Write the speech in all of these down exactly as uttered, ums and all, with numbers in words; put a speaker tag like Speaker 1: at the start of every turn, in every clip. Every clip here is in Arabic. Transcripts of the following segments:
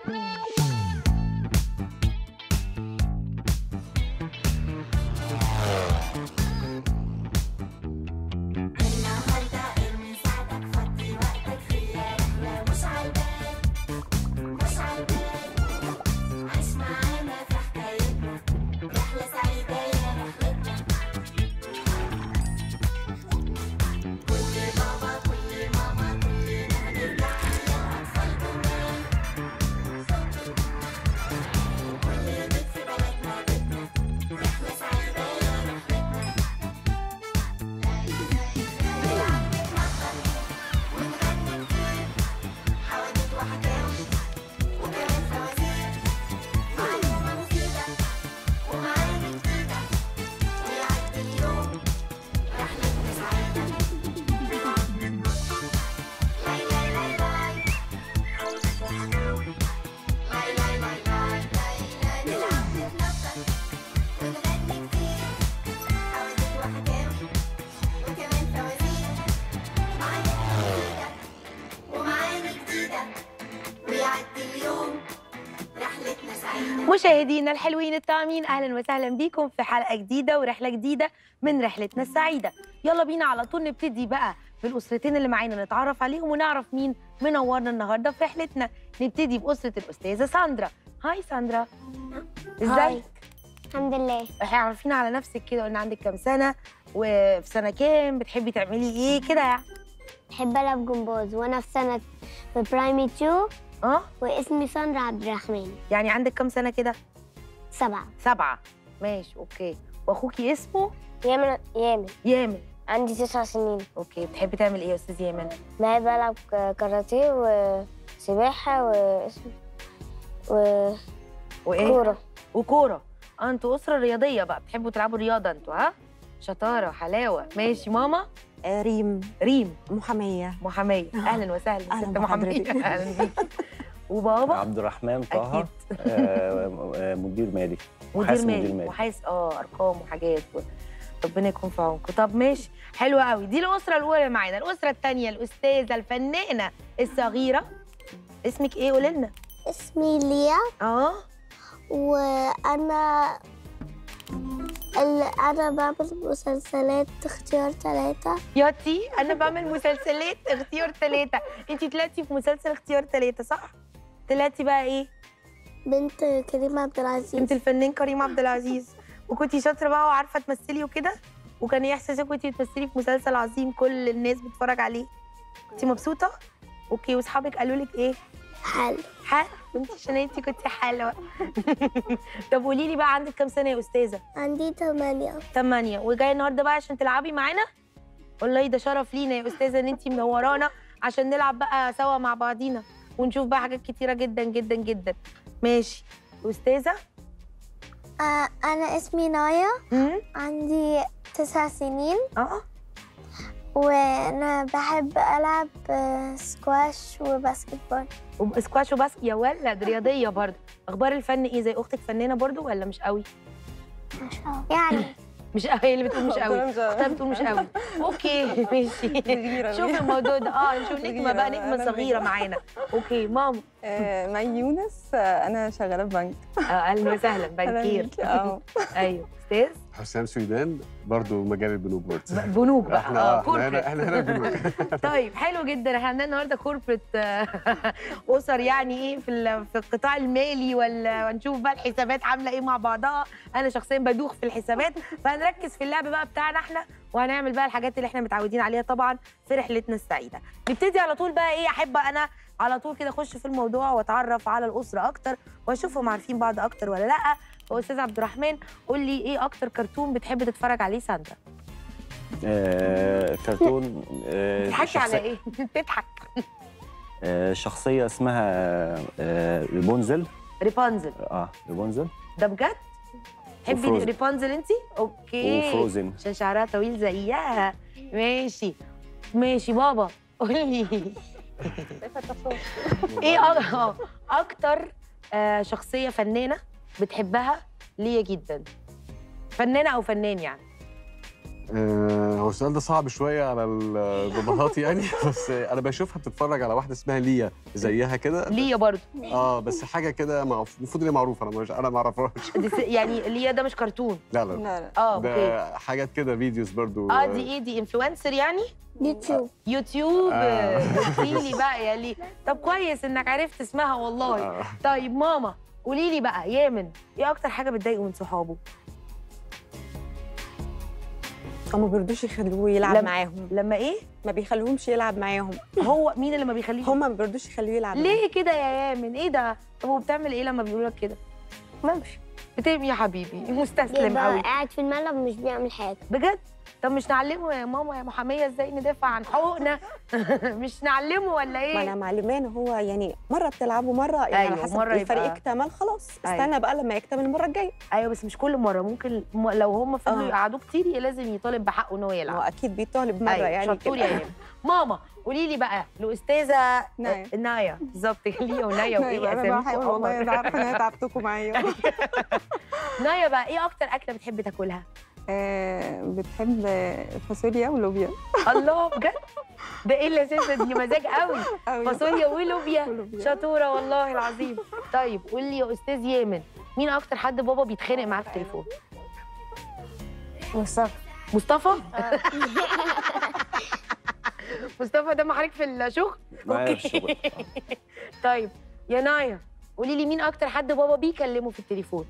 Speaker 1: مشاهدينا الحلوين الطاعمين، اهلا وسهلا بيكم في حلقه جديده ورحله جديده من رحلتنا السعيده. يلا بينا على طول نبتدي بقى بالاسرتين اللي معانا، نتعرف عليهم ونعرف مين منورنا النهارده في رحلتنا. نبتدي باسره الاستاذه ساندرا. هاي ساندرا، ازيك؟
Speaker 2: الحمد لله.
Speaker 1: احنا عارفين على نفسك كده، قلنا عندك كام سنه وفي سنه كام، بتحبي تعملي ايه كده يعني؟
Speaker 2: بحب العب جمباز وانا في سنه في برايمري اتنين.
Speaker 1: اه
Speaker 2: واسمي ساندرا عبد الرحمن.
Speaker 1: يعني عندك كام سنه كده؟
Speaker 2: سبعة.
Speaker 1: سبعة، ماشي اوكي. واخوكي اسمه؟
Speaker 2: يامن. يامن
Speaker 1: يامن.
Speaker 2: عندي تسع سنين.
Speaker 1: اوكي، بتحبي تعمل ايه يا استاذ يامن؟
Speaker 2: بحب العب كاراتيه وسباحه واسم و
Speaker 1: وايه؟
Speaker 2: كوره.
Speaker 1: وكوره. اه انتوا اسره رياضيه بقى، بتحبوا تلعبوا رياضه انتوا، ها؟ شطاره حلاوه. ماشي. ماما؟
Speaker 3: آه ريم.
Speaker 1: ريم
Speaker 3: محاميه.
Speaker 1: محاميه. اهلا وسهلا
Speaker 3: أهلاً
Speaker 1: ست محاميه. اهلا بيكي. وبابا؟
Speaker 4: عبد الرحمن طه. آه مدير مالي.
Speaker 1: مدير مالي وحاسب اه ارقام وحاجات و... ربنا يكون في عونكم. طب ماشي، حلوه قوي. دي الاسره الاولى معانا. الاسره الثانيه الاستاذه الفنانه الصغيره، اسمك ايه؟ قولي لنا.
Speaker 2: اسمي ليا.
Speaker 1: اه
Speaker 2: وانا اللي انا بعمل مسلسلات اختيار ثلاثة.
Speaker 1: ياتي انا بعمل مسلسلات اختيار ثلاثة. انت طلعتي في مسلسل اختيار ثلاثة صح؟ طلعتي بقى ايه؟
Speaker 2: بنت كريم عبد العزيز.
Speaker 1: بنت الفنان كريم عبد العزيز. وكنتي شاطره بقى وعارفه تمثلي وكده؟ وكان ايه احساسك وانتي بتمثلي في مسلسل عظيم كل الناس بتتفرج عليه؟ كنتي مبسوطه؟ اوكي. واصحابك قالوا لك ايه؟
Speaker 2: حلو.
Speaker 1: حلو. انت عشان انتي كنتي حلوه. طب قولي لي بقى، عندك كام سنه يا استاذه؟
Speaker 2: عندي ثمانية.
Speaker 1: ثمانية. وجايه النهارده بقى عشان تلعبي معانا؟ والله ده شرف لينا يا استاذه ان انتي منورانا عشان نلعب بقى سوا مع بعضينا ونشوف بقى حاجات كتيره جدا جدا جدا. ماشي. استاذه؟
Speaker 2: آه انا اسمي نايا.
Speaker 1: امم
Speaker 2: عندي تسع سنين.
Speaker 1: اه
Speaker 2: وانا بحب العب سكواش وباسكت بول.
Speaker 1: سكواش وباسكت؟ يا ولد رياضيه برضه. اخبار الفن ايه؟ زي اختك فنانه برضه ولا مش قوي؟
Speaker 2: مش قوي يعني.
Speaker 1: مش قوي. هي اللي بتقول مش قوي، اختها بتقول مش قوي. اوكي ماشي. شوف الموضوع ده. اه نشوف نجمه بقى، نجمه صغيره معانا. اوكي. ماما؟
Speaker 3: آه مي يونس. آه انا شغاله في بنك.
Speaker 1: اه اهلا وسهلا. بنكير.
Speaker 3: اه
Speaker 1: ايوه. استاذ
Speaker 5: حسام سويدان، برضه مجال البنوك برضه.
Speaker 1: بنوك بقى.
Speaker 5: احنا
Speaker 1: اه
Speaker 5: احنا هنا احنا هنا بنوك.
Speaker 1: طيب حلو جدا. احنا عندنا النهارده كوربريت اسر يعني ايه في في القطاع المالي، ولا ونشوف بقى الحسابات عامله ايه مع بعضها. انا شخصيا بدوخ في الحسابات، فهنركز في اللعب بقى بتاعنا احنا، وهنعمل بقى الحاجات اللي احنا متعودين عليها طبعا في رحلتنا السعيده. نبتدي على طول بقى. ايه احب انا على طول كده اخش في الموضوع واتعرف على الاسره اكتر واشوفهم عارفين بعض اكتر ولا لا. استاذ عبد الرحمن، قول لي ايه اكتر كرتون بتحب تتفرج عليه ساندرا؟
Speaker 4: آه كرتون. آه
Speaker 1: بتضحكي على ايه؟ بتضحك.
Speaker 4: آه شخصيه اسمها آه ريبونزل.
Speaker 1: ريبونزل.
Speaker 4: اه ريبونزل
Speaker 1: ده بجد؟ تحبي ريبونزل انت؟ اوكي.
Speaker 4: وفروزن
Speaker 1: عشان شعرها طويل زيها. ماشي ماشي. بابا قول لي ايه اه اكتر آه شخصيه فنانه بتحبها ليا جدا؟ فنانه او فنان يعني.
Speaker 5: آه، هو السؤال ده صعب شويه على الباباهات يعني بس انا بشوفها بتتفرج على واحده اسمها ليا زيها كده.
Speaker 1: ليا برضه.
Speaker 5: اه بس حاجه كده معروف- المفروض ان هي معروفه، انا مش انا ما اعرفهاش.
Speaker 1: دي س- يعني ليا ده مش كرتون.
Speaker 5: لا لا
Speaker 3: لا لا
Speaker 1: اه اوكي.
Speaker 5: ده حاجات كده فيديوز برضو.
Speaker 1: اه دي ايه، دي انفلونسر يعني؟
Speaker 2: يوتيوب.
Speaker 1: يوتيوب.
Speaker 5: آه.
Speaker 1: قولي لي بقى يا لي. طب كويس انك عرفت اسمها والله.
Speaker 5: آه.
Speaker 1: طيب ماما قولي لي بقى يامن، ايه اكتر حاجه بتضايقه من صحابه؟
Speaker 3: هما ما بيرضوش يخلوه يلعب
Speaker 1: لم-
Speaker 3: معاهم،
Speaker 1: لما ايه؟
Speaker 3: ما بيخلوهمش يلعب معاهم.
Speaker 1: هو مين اللي ما بيخليش؟
Speaker 3: هما ما بيرضوش يخلوه يلعب معاهم.
Speaker 1: ليه كده يا يامن؟ ايه ده؟ طب وبتعمل ايه لما بيقولوا لك كده؟
Speaker 2: بمشي.
Speaker 1: بتقوم يا حبيبي مستسلم
Speaker 2: يبقى
Speaker 1: قوي
Speaker 2: قاعد في الملعب مش بيعمل حاجة.
Speaker 1: بجد. طب مش نعلمه يا ماما يا محاميه ازاي ندافع عن حقوقنا؟ مش نعلمه ولا
Speaker 3: ما انا
Speaker 1: ايه؟
Speaker 3: معلمانه، هو يعني مره بتلعبوا مره يعني
Speaker 1: أيوة،
Speaker 3: على حسب
Speaker 1: مرة
Speaker 3: الفريق
Speaker 1: يبقى-
Speaker 3: اكتمل خلاص،
Speaker 1: أيوة.
Speaker 3: استنى بقى لما يكتمل المره الجايه.
Speaker 1: ايوه بس مش كل مره، ممكن م- لو هم فضلوا
Speaker 3: آه.
Speaker 1: يقعدوه كتير لازم يطالب بحقه ان هو
Speaker 3: هو
Speaker 1: يلعب.
Speaker 3: اكيد بيطالب مره
Speaker 1: أيوة،
Speaker 3: يعني
Speaker 1: شطور
Speaker 3: كده.
Speaker 1: يا يامن. ماما قولي لي بقى الاستاذه
Speaker 3: نايا.
Speaker 1: نايا بالظبط. ليا ونايا وايه
Speaker 3: انا
Speaker 1: اساميكم
Speaker 3: بحاول والله،
Speaker 1: قمر.
Speaker 3: انا عارفه ان انا تعبتكم معايا.
Speaker 1: نايا بقى ايه اكتر اكله بتحب تاكلها؟
Speaker 3: آه، بتحب فاصوليا ولوبيا
Speaker 1: الله بجد؟ ده ايه اللذيذه دي، مزاج قوي.
Speaker 3: قوي.
Speaker 1: فاصوليا ولوبيا.
Speaker 3: ولوبيا.
Speaker 1: شطوره والله العظيم. طيب قول لي يا استاذ يامن، مين اكتر حد بابا بيتخانق معاه في التليفون؟
Speaker 2: مصطفى.
Speaker 1: مصطفى؟ مصطفى ده معاك في الشغل؟
Speaker 4: معايا في الشغل.
Speaker 1: طيب يا نايا قولي لي مين اكتر حد بابا بيكلمه في التليفون؟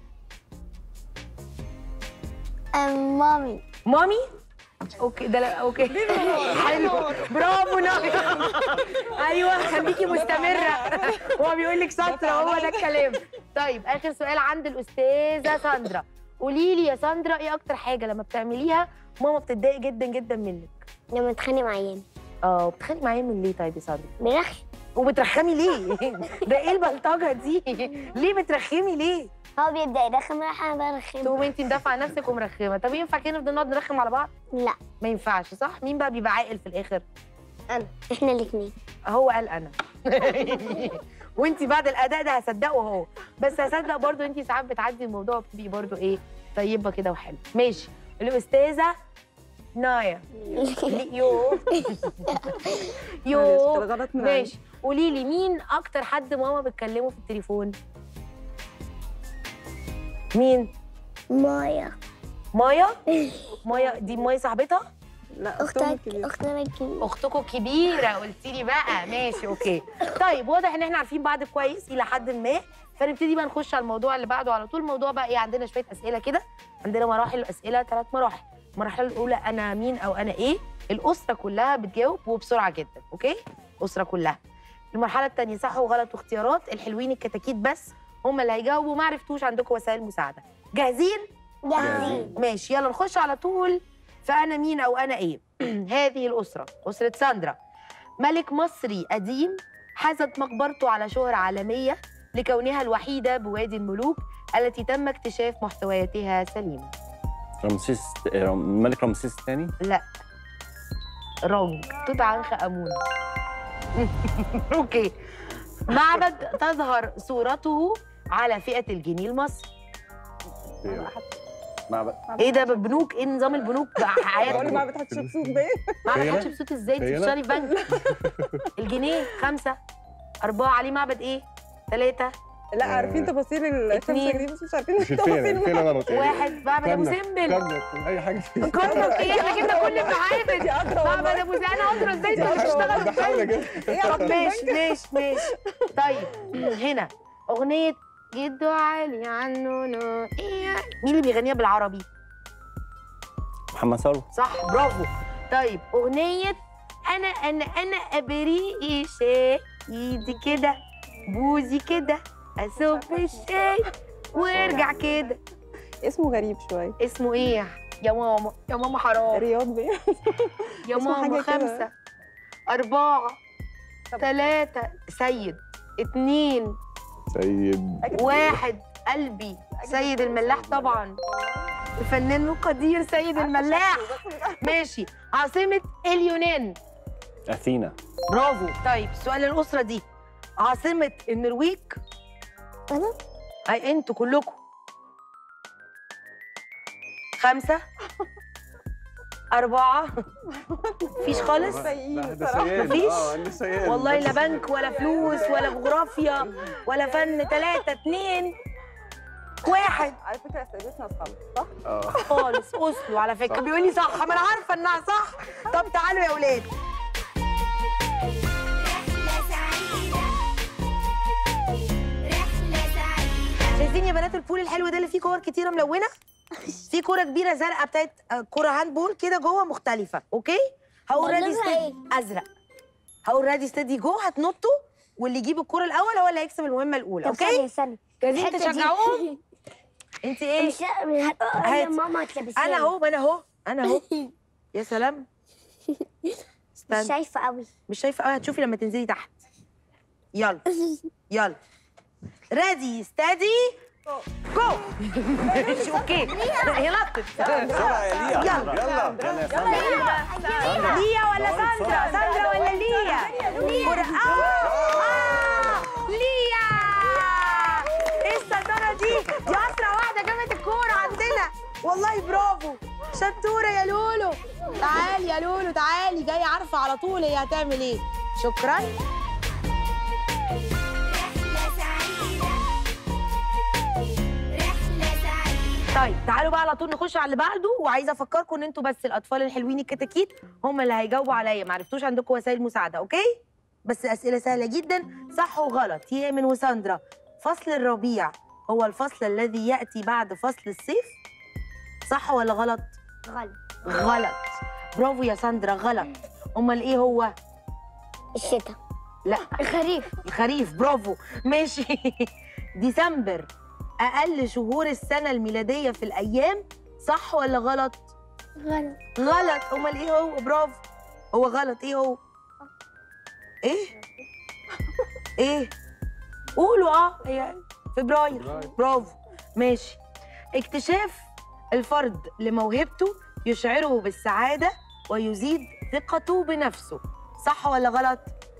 Speaker 2: أم مامي.
Speaker 1: مامي؟ اوكي ده لا اوكي حلو برافو نايا. ايوه خليكي مستمره. هو بيقول لك شاطره، هو ده الكلام. طيب اخر سؤال عند الاستاذه ساندرا. قولي لي يا ساندرا ايه اكتر حاجه لما بتعمليها ماما بتتضايق جدا جدا منك؟
Speaker 2: لما اتخانق مع يامن
Speaker 1: اه بتتخانقي معايا من ليه طيب يا ساندرا؟
Speaker 2: بيرخي.
Speaker 1: وبترخمي ليه؟ ده ايه البلطجه دي؟ ليه بترخمي ليه؟
Speaker 2: هو بيبدأ يرخم راح أنا برخم.
Speaker 1: تقومي انت مدافعه عن نفسك ومرخمه. طب ينفع كده نفضل نقعد نرخم على بعض؟
Speaker 2: لا
Speaker 1: ما ينفعش صح؟ مين بقى بيبقى عاقل في الاخر؟
Speaker 2: أنا. إحنا الاتنين.
Speaker 1: هو قال انا. وانت بعد الاداء ده هصدقه هو، بس هصدق برضو انت ساعات بتعدي الموضوع بتبقي برضو ايه طيبه كده وحلو. ماشي. الاستاذه نايا. يو يو
Speaker 3: غلط من
Speaker 1: ماشي. قولي لي مين اكتر حد ماما بتكلمه في التليفون؟ مين؟
Speaker 2: مايا.
Speaker 1: مايا؟ مايا دي مايا صاحبتها؟
Speaker 3: لا
Speaker 2: أختك. أختنا الكبيرة.
Speaker 1: اختكم الكبيره قلتي لي بقى. ماشي اوكي. طيب واضح ان احنا عارفين بعض كويس الى حد ما، فنبتدي بقى نخش على الموضوع اللي بعده على طول. الموضوع بقى ايه، عندنا شويه اسئله كده، عندنا مراحل اسئله ثلاث مراحل. المرحله الاولى انا مين او انا ايه، الاسره كلها بتجاوب وبسرعه جدا. اوكي الاسره كلها. المرحله الثانيه صح وغلط واختيارات، الحلوين الكتاكيت بس هم اللي هيجاوبوا، ما عرفتوش عندكم وسائل مساعده. جاهزين؟
Speaker 2: جاهزين.
Speaker 1: ماشي يلا نخش على طول. فأنا مين أو أنا إيه؟ هذه الأسرة أسرة ساندرا ملك مصري قديم حازت مقبرته على شهرة عالمية لكونها الوحيدة بوادي الملوك التي تم اكتشاف محتوياتها سليمة.
Speaker 4: رمسيس الملك رمسيس الثاني.
Speaker 1: لا رونج، توت عنخ آمون. أوكي. معبد تظهر صورته على فئة الجنيه المصري.
Speaker 4: معبد.
Speaker 1: ايه ده بنوك؟ ايه نظام البنوك بقى حياتكم؟
Speaker 3: بقول ما بتحطش بصوت ده.
Speaker 1: معبد
Speaker 5: هيلا؟
Speaker 1: حتشبسوت ازاي؟ انت
Speaker 5: هيلا؟
Speaker 1: بتشتغلي في بنك. الجنيه خمسة أربعة عليه معبد ايه؟ ثلاثة
Speaker 3: لا عارفين تفاصيل الخمسه
Speaker 1: اتنين.
Speaker 3: جنيه بس مش عارفين
Speaker 5: مش الفيلة الفيلة غلط يعني.
Speaker 1: واحد معبد أبو
Speaker 5: كرنك،
Speaker 1: سمبل.
Speaker 5: كرنك، اي حاجه فيه.
Speaker 1: كرنك ايه؟ احنا جبنا كل المعابد. معبد أبو سمبل. أنا أدرى ازاي انتوا بتشتغلوا في
Speaker 5: بحاول
Speaker 1: بنك.
Speaker 5: اجيب.
Speaker 1: طب ماشي ماشي ماشي. طيب هنا أغنية جدو علي عنونه إيه؟ مين اللي بيغنيها بالعربي؟
Speaker 4: محمد ثروت.
Speaker 1: صح برافو. طيب أغنية أنا أنا أنا أبريق شاي إيدي كده بوزي كده أصب الشاي وارجع كده.
Speaker 3: اسمه غريب شويه.
Speaker 1: اسمه إيه يا ماما؟ يا ماما حرام.
Speaker 3: رياض بيه.
Speaker 1: يا
Speaker 3: اسمه
Speaker 1: ماما
Speaker 3: حاجة كده.
Speaker 1: خمسة أربعة ثلاثة سيد اتنين
Speaker 5: سيد
Speaker 1: واحد قلبي سيد الملاح طبعا، الفنان القدير سيد الملاح. ماشي. عاصمة اليونان؟
Speaker 4: اثينا.
Speaker 1: برافو. طيب سؤال الأسرة دي، عاصمة النرويج؟
Speaker 2: أنا.
Speaker 1: أي أنتوا كلكم. خمسة أربعة. مفيش خالص؟
Speaker 5: لا ده سيان.
Speaker 1: مفيش؟
Speaker 5: اه ده سيان.
Speaker 1: والله لا بنك ولا فلوس ولا جغرافيا ولا فن. ثلاثة اتنين واحد.
Speaker 3: على فكره سيدتنا اصحاب صح؟
Speaker 5: اه
Speaker 1: خالص أصله على فكرة بيقول لي صح، ما أنا عارفة إنها صح. طب تعالوا يا أولاد. شايفين يا بنات البول الحلو ده اللي فيه كور كتيرة ملونة؟ في كورة كبيرة زرقاء بتاعت كورة هاند بول كده جوه مختلفة، أوكي؟ هقول ريدي
Speaker 2: لونها
Speaker 1: ستيدي أزرق. هقول ريدي ستيدي جو، هتنطوا واللي يجيب الكورة الأول هو اللي هيكسب المهمة الأولى،
Speaker 2: طب
Speaker 1: أوكي؟
Speaker 2: ثانية ثانية
Speaker 1: جاهزين
Speaker 2: الحتة دي.
Speaker 1: تشجعوهم؟ أنت إيه؟
Speaker 2: مش هات
Speaker 1: هات.
Speaker 2: يا ماما تلبسيني.
Speaker 1: أنا أهو، ما أنا أهو، أنا أهو. يا سلام.
Speaker 2: مش
Speaker 1: استنى.
Speaker 2: شايفة قوي.
Speaker 1: مش شايفة قوي، هتشوفي لما تنزلي تحت. يلا يلا. ريدي ستادي جو. ماشي اوكي. هي نطت.
Speaker 4: بسرعه يا ليا.
Speaker 1: يلا.
Speaker 4: يلا يلا
Speaker 1: ليا ولا ساندرا؟ ساندرا ولا ليا؟ ليا. آه ليا. ايه الشطارة دي؟ دي أسرع واحدة جابت الكورة عندنا. والله برافو. شطورة يا لولو. تعالي يا لولو تعالي، جاية عارفة على طول هي هتعمل ايه. شكرا. طيب تعالوا بقى على طول نخش على اللي بعده، وعايزه افكركم ان انتوا بس الاطفال الحلوين الكتاكيت هم اللي هيجاوبوا عليا، ما عرفتوش عندكم وسائل مساعده، اوكي؟ بس اسئله سهله جدا، صح وغلط. يامن وساندرا، فصل الربيع هو الفصل الذي ياتي بعد فصل الصيف، صح ولا غلط؟
Speaker 2: غلط.
Speaker 1: غلط. برافو يا ساندرا، غلط. امال ايه هو؟
Speaker 2: الشتاء.
Speaker 1: لا
Speaker 2: الخريف.
Speaker 1: الخريف، برافو. ماشي. ديسمبر أقل شهور السنة الميلادية في الأيام، صح ولا غلط؟
Speaker 2: غلط.
Speaker 1: غلط. أمال إيه هو؟ برافو. هو غلط. إيه هو؟ إيه؟ إيه؟ قولوا أه هي فبراير. برافو. ماشي. اكتشاف الفرد لموهبته يشعره بالسعادة ويزيد ثقته بنفسه، صح ولا غلط؟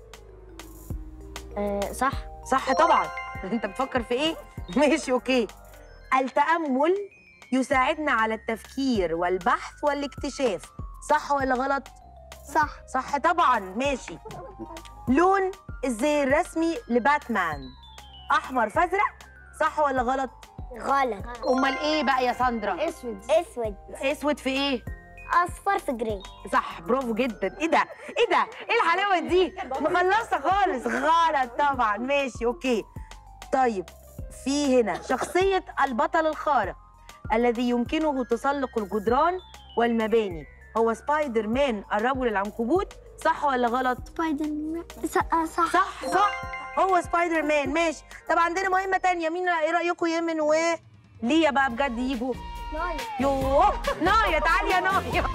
Speaker 2: آه صح.
Speaker 1: صح طبعا. أنت بتفكر في إيه؟ ماشي اوكي. التأمل يساعدنا على التفكير والبحث والاكتشاف، صح ولا غلط؟
Speaker 2: صح.
Speaker 1: صح طبعا. ماشي. لون الزي الرسمي لباتمان احمر فازرق، صح ولا غلط؟
Speaker 2: غلط.
Speaker 1: امال ايه بقى يا ساندرا؟
Speaker 2: اسود. اسود.
Speaker 1: اسود في ايه؟
Speaker 2: اصفر في جراي.
Speaker 1: صح، برافو جدا. ايه ده؟ ايه ده؟ ايه الحلاوه دي؟ مخلصه خالص. غلط طبعا. ماشي اوكي. طيب في هنا شخصية البطل الخارق الذي يمكنه تسلق الجدران والمباني هو سبايدر مان الرجل العنكبوت، صح ولا غلط؟
Speaker 2: سبايدر مان. صح.
Speaker 1: صح صح هو سبايدر مان. ماشي. طب عندنا مهمة تانية، مين ايه رأيكم يمن وليا بقى بجد يجوا؟
Speaker 2: نايا.
Speaker 1: يوه نايا، تعالي يا نايا.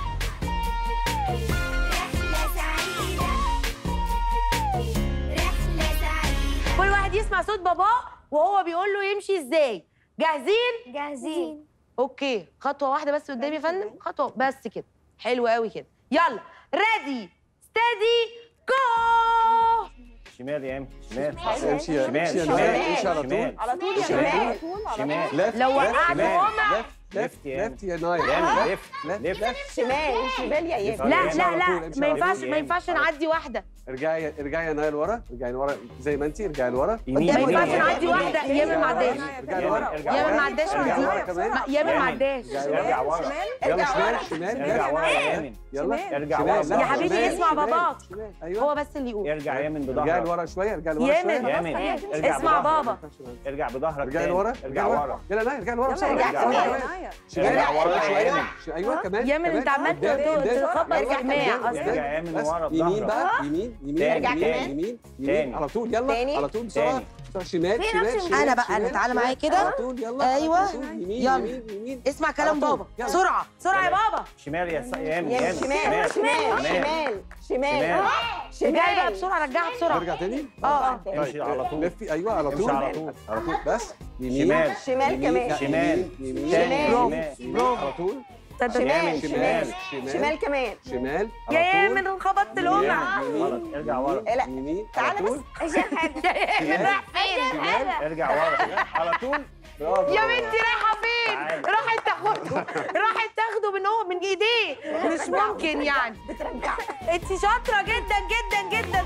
Speaker 1: كل واحد يسمع صوت باباه وهو بيقول له يمشي ازاي. جاهزين؟
Speaker 2: جاهزين.
Speaker 1: اوكي. خطوه واحده بس قدامي يا فندم، خطوه بس كده. حلو قوي كده. يلا ريدي ستادي جو.
Speaker 4: شمال يا امي. شمال.
Speaker 5: امشي
Speaker 4: شمال.
Speaker 5: امشي
Speaker 4: شمال.
Speaker 5: امشي على طول.
Speaker 4: شمال.
Speaker 3: على طول يا
Speaker 5: شمال.
Speaker 3: شمال. على طول على
Speaker 4: شمال.
Speaker 3: طول.
Speaker 5: لفت
Speaker 1: لو
Speaker 5: لفت
Speaker 1: وقعت
Speaker 4: شمال.
Speaker 1: هما.
Speaker 5: لفت
Speaker 4: لفت يا
Speaker 5: لفت يا نايا.
Speaker 4: يامن. لفت.
Speaker 5: لفت
Speaker 4: لفت.
Speaker 3: شمال شمال يا ياسر.
Speaker 1: لا
Speaker 5: امشي
Speaker 1: لا
Speaker 5: على طول،
Speaker 1: لا
Speaker 5: امشي
Speaker 1: ما
Speaker 5: على طول.
Speaker 1: ينفعش ما ينفعش نعدي واحده.
Speaker 5: ارجعي ارجعي يا نايا لورا، ارجعي لورا زي ما انت، ارجعي لورا.
Speaker 4: يمين.
Speaker 1: ما
Speaker 4: يمين.
Speaker 1: ينفعش
Speaker 4: يمين.
Speaker 1: نعدي واحده. يامن ما عداش.
Speaker 5: ارجعي لورا.
Speaker 4: ارجع
Speaker 1: يامن ما
Speaker 4: ورا.
Speaker 1: عداش من
Speaker 5: ارجع
Speaker 1: دي.
Speaker 5: ورا كمان.
Speaker 1: ما- يامن ما عداش.
Speaker 4: ارجع ورا.
Speaker 5: يلا شمال
Speaker 3: ورا.
Speaker 5: شمال.
Speaker 4: ارجع ورا يا
Speaker 5: لفت.
Speaker 4: يامن.
Speaker 5: يلا
Speaker 4: ارجع
Speaker 5: شمال.
Speaker 4: ورا.
Speaker 5: لا،
Speaker 1: يا حبيبي
Speaker 5: شمال،
Speaker 1: اسمع
Speaker 5: شمال،
Speaker 1: باباك.
Speaker 5: شمال. ايوه
Speaker 1: هو بس اللي يقول.
Speaker 4: ارجع يامن
Speaker 5: ارجعي
Speaker 4: بظهرك.
Speaker 5: لورا شويه، ارجعي لورا شويه.
Speaker 1: يامن
Speaker 4: يامن. ارجع
Speaker 1: اسمع
Speaker 4: بظهرك.
Speaker 1: بابا.
Speaker 4: ارجع بظهرك.
Speaker 5: ارجعي
Speaker 4: تاني.
Speaker 5: لورا.
Speaker 4: ارجع ورا.
Speaker 5: يلا نايا ارجعي لورا.
Speaker 3: يلا
Speaker 4: ارجع
Speaker 3: ارجع
Speaker 4: ورا.
Speaker 3: كمان نايا.
Speaker 4: ارجع ورا يا
Speaker 5: شويه.
Speaker 4: يامن.
Speaker 5: ايوه كمان.
Speaker 1: يامن انت
Speaker 5: كمان.
Speaker 1: عمال
Speaker 5: قدام، قدام.
Speaker 1: تخبط
Speaker 3: ارجع
Speaker 1: اجتماع
Speaker 3: كمان.
Speaker 1: اصلا.
Speaker 4: ارجع يامن
Speaker 5: بس
Speaker 4: ورا
Speaker 5: يمين
Speaker 4: بظهرك.
Speaker 5: بقى، يمين يمين
Speaker 4: تاني.
Speaker 5: يمين
Speaker 4: تاني.
Speaker 5: يمين
Speaker 4: تاني.
Speaker 5: يمين على طول. يلا
Speaker 3: تاني.
Speaker 5: على طول بسرعه.
Speaker 4: تاني.
Speaker 5: بسرعة. شمال
Speaker 2: في
Speaker 5: شمال
Speaker 2: نفس
Speaker 5: شمال.
Speaker 1: أنا بقى، أنا
Speaker 5: شمال،
Speaker 1: تعالى
Speaker 5: شمال.
Speaker 1: معايا كده.
Speaker 5: على طول يلا.
Speaker 1: أيوة.
Speaker 5: على طول. يمين
Speaker 1: يلا.
Speaker 5: يمين يمين.
Speaker 1: اسمع كلام
Speaker 5: على طول.
Speaker 1: بابا
Speaker 5: يلا.
Speaker 1: بسرعه بسرعه يا بابا.
Speaker 4: شمال يا س- يامن.
Speaker 3: يا
Speaker 4: يامن.
Speaker 3: شمال شمال شمال شمال
Speaker 1: رجعي بقى
Speaker 3: شمال.
Speaker 1: بسرعه، رجعها بسرعه.
Speaker 5: نرجع تاني.
Speaker 1: اه اه
Speaker 4: امشي على طول.
Speaker 5: لفي. ايوه على
Speaker 4: امشي
Speaker 5: طول.
Speaker 4: على طول.
Speaker 5: على طول بس. يمين.
Speaker 4: شمال.
Speaker 3: شمال
Speaker 5: يمين.
Speaker 3: كمان.
Speaker 5: لا،
Speaker 4: شمال.
Speaker 5: يمين.
Speaker 4: تاني.
Speaker 5: يمين.
Speaker 4: شمال.
Speaker 5: يمين. على طول.
Speaker 3: شمال
Speaker 4: شمال.
Speaker 3: شمال شمال كمان.
Speaker 5: شمال.
Speaker 1: يا
Speaker 5: على طول.
Speaker 1: يامن خبطت القمع.
Speaker 5: يمين.
Speaker 4: غلط. ارجع ورا.
Speaker 3: لا.
Speaker 5: يمين.
Speaker 3: تعالى
Speaker 5: على طول.
Speaker 1: يا يامن رايح فين؟
Speaker 5: شمال.
Speaker 4: ارجع ورا. على طول.
Speaker 5: برافو.
Speaker 1: يا بنتي رايحه فين؟
Speaker 4: تعالي.
Speaker 1: راحت تاخده راحت تاخده بتاخده من هو من ايديه، مش ممكن يعني.
Speaker 3: بترجع.
Speaker 1: انت شاطره جدا جدا جدا.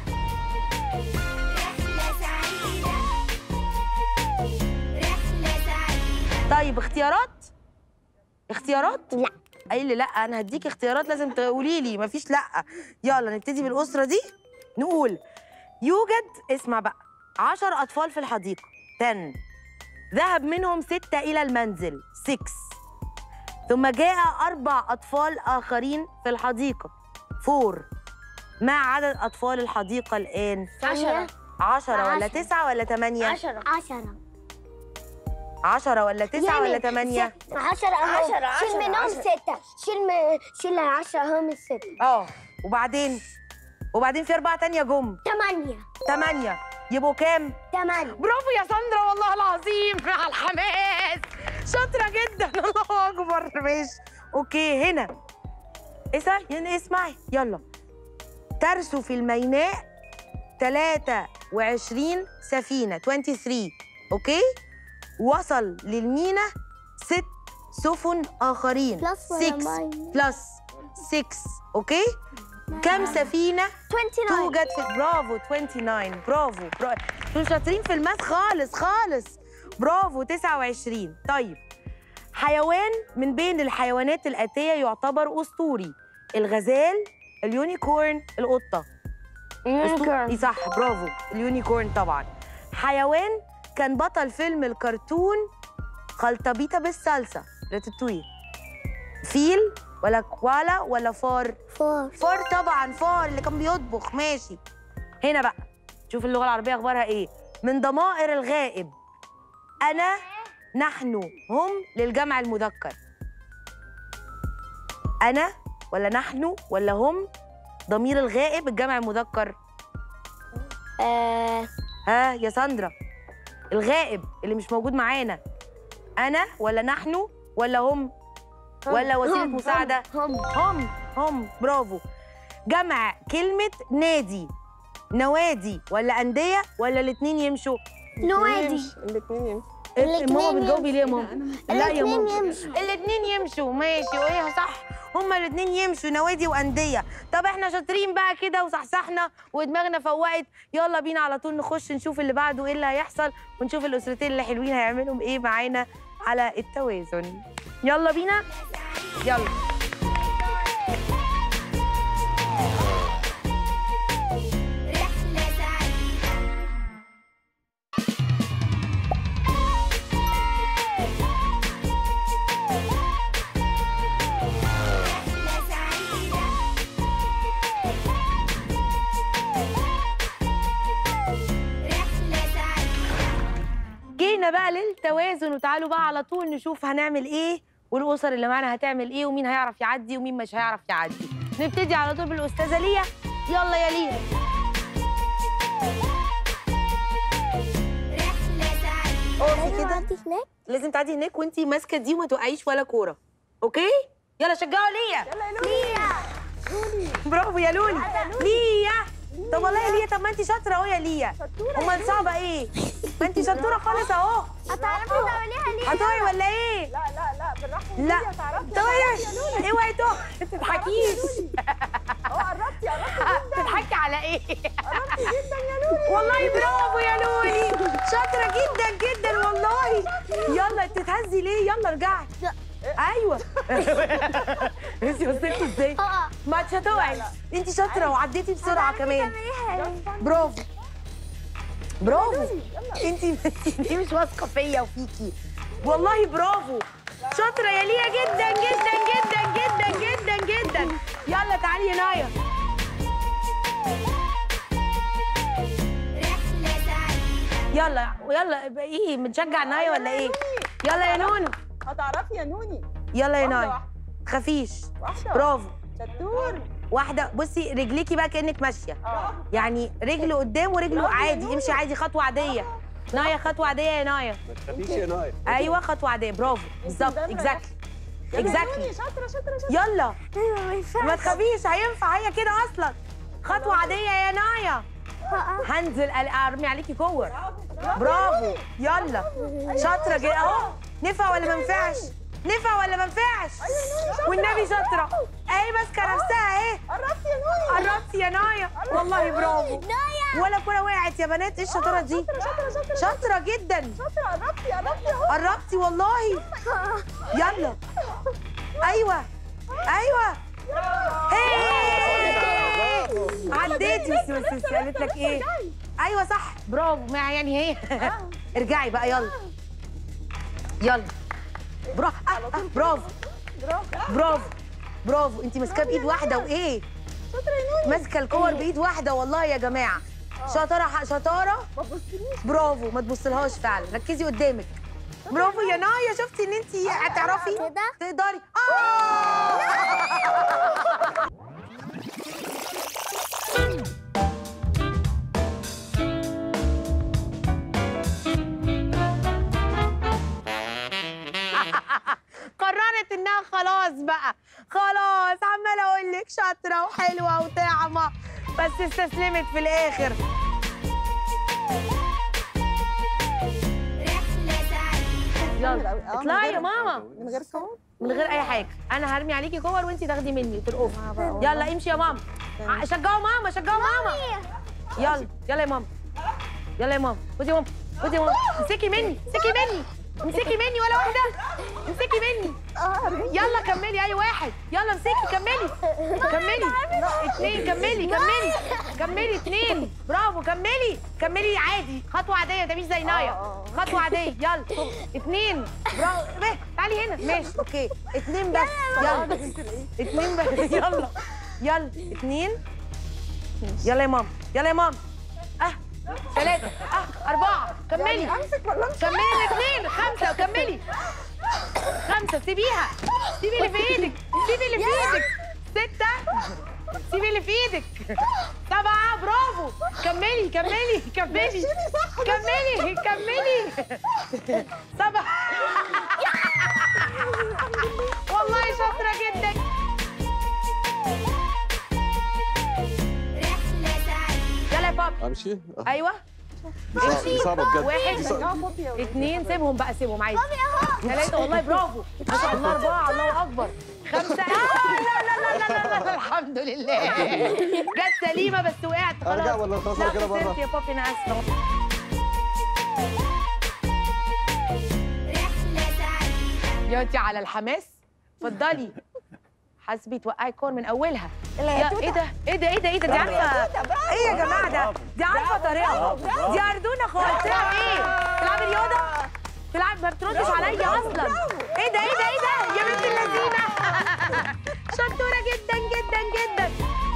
Speaker 1: طيب اختيارات؟ اختيارات؟
Speaker 2: لا.
Speaker 1: قايل لي لا، انا هديك اختيارات لازم تقولي لي، مفيش لا. يلا نبتدي بالاسره دي. نقول يوجد، اسمع بقى، عشر اطفال في الحديقه. عشرة. ذهب منهم ستة إلى المنزل. ستة. ثم جاء أربع أطفال آخرين في الحديقة. أربعة. ما عدد أطفال الحديقة الآن؟
Speaker 2: عشرة.
Speaker 1: عشرة ولا
Speaker 2: عشرة.
Speaker 1: تسعة ولا تمانية؟
Speaker 2: عشرة. عشرة.
Speaker 1: عشرة ولا تسعة ولا تمانية؟
Speaker 2: عشرة أهو.
Speaker 3: عشرة.
Speaker 2: شيل منهم
Speaker 3: عشرة.
Speaker 2: ستة. شيل م... شيل العشرة أهو من الستة.
Speaker 1: اه وبعدين؟ وبعدين في أربعة تانية جم.
Speaker 2: تمانية.
Speaker 1: تمانية. يبقوا كام؟
Speaker 2: تمانية.
Speaker 1: برافو يا ساندرا والله العظيم على الحماس، شاطرة جدا. الله أكبر. ماشي أوكي. هنا اسمعي هنا اسمعي يلا. ترسو في الميناء ثلاثة وعشرين سفينة. ثلاثة وعشرين. أوكي. وصل للمينا ست سفن آخرين.
Speaker 2: بلس ولا
Speaker 1: ستة
Speaker 2: ماينس؟
Speaker 1: بلس ستة. أوكي. كم سفينة
Speaker 2: تسعة وعشرين.
Speaker 1: توجد في برافو تسعة وعشرين. برافو برافو. انتوا شاطرين في الماث خالص خالص. برافو تسعة وعشرين. طيب حيوان من بين الحيوانات الآتية يعتبر أسطوري. الغزال، اليونيكورن، القطة. أسطوري صح. برافو اليونيكورن طبعا. حيوان كان بطل فيلم الكرتون خلطبيطة بالصلصة. راتاتوي. فيل ولا كوالا ولا فار؟
Speaker 2: فور.
Speaker 1: فار طبعا. فار اللي كان بيطبخ. ماشي. هنا بقى شوف اللغة العربية أخبارها إيه. من ضمائر الغائب أنا، نحن، هم للجمع المذكر. أنا ولا نحن ولا هم ضمير الغائب الجمع المذكر؟
Speaker 2: آه.
Speaker 1: ها يا ساندرا، الغائب اللي مش موجود معانا، أنا ولا نحن ولا هم ولا وسيلة
Speaker 2: هم.
Speaker 1: مساعدة؟
Speaker 2: هم.
Speaker 1: هم. هم. برافو. جمع كلمة نادي. نوادي ولا أندية ولا الاتنين يمشوا؟
Speaker 2: نوادي.
Speaker 3: الاثنين يمشوا.
Speaker 2: الاتنين
Speaker 1: ماما بتجاوبي ليه يا ماما؟ لا يا
Speaker 2: الاتنين
Speaker 1: ماما.
Speaker 2: يمشوا.
Speaker 1: الاتنين يمشوا. ماشي وهي صح. هما الاتنين يمشوا نوادي وأندية. طب احنا شاطرين بقى كده وصحصحنا ودماغنا فوقت. يلا بينا على طول نخش نشوف اللي بعده ايه اللي هيحصل، ونشوف الأسرتين اللي حلوين هيعملوا ايه معانا على التوازن. يلا بينا. يلا. جينا بقى للتوازن، وتعالوا بقى على طول نشوف هنعمل ايه والاسر اللي معانا هتعمل ايه ومين هيعرف يعدي ومين مش هيعرف يعدي. نبتدي على طول بالاستاذه ليا. يلا يا ليا. اقفي كده.
Speaker 2: هناك.
Speaker 1: لازم تعدي هناك وانتي ماسكه دي وما توقعيش ولا كوره. اوكي؟ يلا شجعوا ليا.
Speaker 3: يلا يا لولي.
Speaker 2: ليا.
Speaker 1: برافو يا لولي. ليا. طب والله يا ليا، طب ما انتي شاطره اهو يا ليا.
Speaker 3: شطوره.
Speaker 1: امال صعبه ايه؟ ما انتي شطوره خالص اهو.
Speaker 2: هتعرفي تعمليها ليه؟
Speaker 1: هتقعي ولا ايه؟
Speaker 3: لا لا لا بالراحه.
Speaker 1: لا
Speaker 3: تعرفي.
Speaker 1: طيب اوعي تقعي. ما تضحكيش.
Speaker 3: اه قربتي قربتي
Speaker 1: تضحكي على ايه؟
Speaker 3: قربتي جدا يا لولي.
Speaker 1: والله برافو يا لولي، شاطره جدا جدا والله. يلا تتهزي ليه؟ يلا ارجعي. ايوه. انت وصلتي ازاي؟
Speaker 2: اه.
Speaker 1: ما هتقعي. انت شاطره وعديتي بسرعه كمان. برافو برافو. انت انت مش واثقه فيا وفيكي والله. برافو شاطره يا ليا جدا جدا جدا جدا جدا جدا. يلا تعالي يا نايا. يلا يلا ايه، بنشجع نايا ولا ايه؟ يلا يا نونو.
Speaker 3: هتعرفي يا نوني.
Speaker 1: يلا يا
Speaker 3: واحدة
Speaker 1: نايا.
Speaker 3: واحدة.
Speaker 1: تخافيش.
Speaker 3: واحده.
Speaker 1: برافو.
Speaker 3: شطور.
Speaker 1: واحده. بصي رجليكي بقى كانك ماشيه،
Speaker 3: اه.
Speaker 1: يعني رجل قدام ورجله
Speaker 3: برافو يا
Speaker 1: عادي.
Speaker 3: نونو.
Speaker 1: امشي عادي خطوه عاديه. نايا خطوه عاديه يا نايا.
Speaker 4: ما تخافيش يا نايا.
Speaker 1: ايوه خطوه عاديه. برافو بالظبط.
Speaker 3: قدام
Speaker 1: اكزاكتلي
Speaker 3: يلا يا نوني.
Speaker 1: اكزاكتلي.
Speaker 3: شاطره شاطره شاطره.
Speaker 1: يلا
Speaker 2: ايوه ما ينفعش.
Speaker 1: ما تخافيش، هينفع هي كده اصلا. خطوه عاديه يا نايا. هنزل ارمي عليكي كور. برافو. يلا شاطره جدا اهو. نفع ولا ما ينفعش؟ نفع ولا ما نفعش؟ والنبي شاطره اهي ماسكه نفسها اهي.
Speaker 3: قربتي يا نوني.
Speaker 1: قربتي يا نايا والله برافو. ولا كوره وقعت يا بنات. ايه الشطاره دي؟
Speaker 3: شاطره شاطره شاطره
Speaker 1: شاطره جدا.
Speaker 3: شاطره قربتي قربتي اهو.
Speaker 1: قربتي والله. يلا ايوه ايوه هي عديتي. بس بس بس قالت لك ايه؟ ايوه صح برافو. ما يعني هي ارجعي بقى يلا يلا. برافو آه آه برافو برافو برافو. انت ماسكاه بايد واحده وايه؟
Speaker 3: شاطره يا نوني.
Speaker 1: ماسكه الكور بايد واحده والله يا جماعه. شطاره شطاره.
Speaker 3: ما تبصليش.
Speaker 1: برافو. ما تبصلهاش فعلا. ركزي قدامك. برافو يا نايا. شفتي ان انت هتعرفي
Speaker 2: كده؟
Speaker 1: تقدري. اه قررت انها خلاص بقى خلاص. عماله اقول لك شاطره وحلوه وطعمه بس استسلمت في الاخر. يلا اطلعي يا ماما
Speaker 3: من غير كور.
Speaker 1: من غير اي حاجه. انا هرمي عليكي كور وانت تاخدي مني ترقفي. يلا امشي يا ماما. ع- شجعوا ماما شجعوا ماما. يلا يلا يا ماما. يلا يا ماما. خدي يا ماما. خدي يا ماما. امسكي مني امسكي مني امسكي مني ولا واحده. امسكي مني. يلا كملي. اي واحد. يلا امسكي كملي كملي. اتنين كملي كملي كملي. اتنين برافو. كملي كملي عادي. خطوه عاديه. ده مش زي نايا. خطوه عاديه. يلا اتنين برافو. بيه. تعالي هنا. ماشي اوكي. اتنين بس. يلا اتنين بس. يلا يلا اتنين. يلا يا ماما. يلا يا ماما. اه ثلاثة. اه أربعة. كملي
Speaker 3: امسك ولا امسك؟
Speaker 1: كملي الاثنين. خمسة. وكملي خمسة. سيبيها. سيبي اللي في ايدك. سيبي اللي في ايدك. ستة. سيبي اللي في ايدك. سبعة. برافو. كملي كملي كملي كملي كملي. سبعة. والله شاطرة جدا. يلا يا بابا.
Speaker 5: امشي.
Speaker 1: ايوه
Speaker 5: دي صعبة- دي صعبة بجد.
Speaker 1: واحد.
Speaker 5: دي صعبة.
Speaker 1: اثنين. سيبهم بقى. سيبهم عادي. ثلاثة. والله برافو. ما شاء الله. أربعة. الله أكبر. خمسة. آه لا لا لا لا لا لا. الحمد لله. جت سليمة بس وقعت خلاص.
Speaker 5: أرجع ولا خلاص
Speaker 1: لا
Speaker 5: أنا كده بره؟
Speaker 1: خسرت يا بابي. أنا آسفة. يا على الحماس. اتفضلي. حاسبي توقعي الكور من اولها. يا ايه ده ايه ده ايه ده ايه ده. دي عارفه ايه يا جماعه ده. دي عارفه طريقه. دي اردونه خالص. تلعب ايه؟ تلعبي رياضه؟ تلعب ما بتردش عليا اصلا. ايه ده ايه ده ايه ده يا بنت اللذينه. شطوره جدا جدا جدا.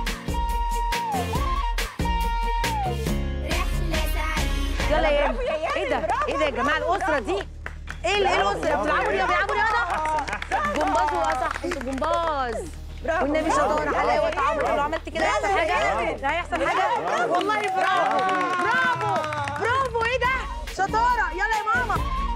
Speaker 1: يلا يا ام. ايه ده ايه ده يا جماعه الاسره دي. ايه ال- ايه الاسره بتلعبوا رياضه بيلعبوا رياضه. جمباز. وصح انتوا جمباز. والنبي شطاره حلاوه طعم. لو عملت كده هيحصل حاجه. لا هيحصل حاجه والله. برافو برافو برافو. ايه ده شطاره. يلا يا ماما.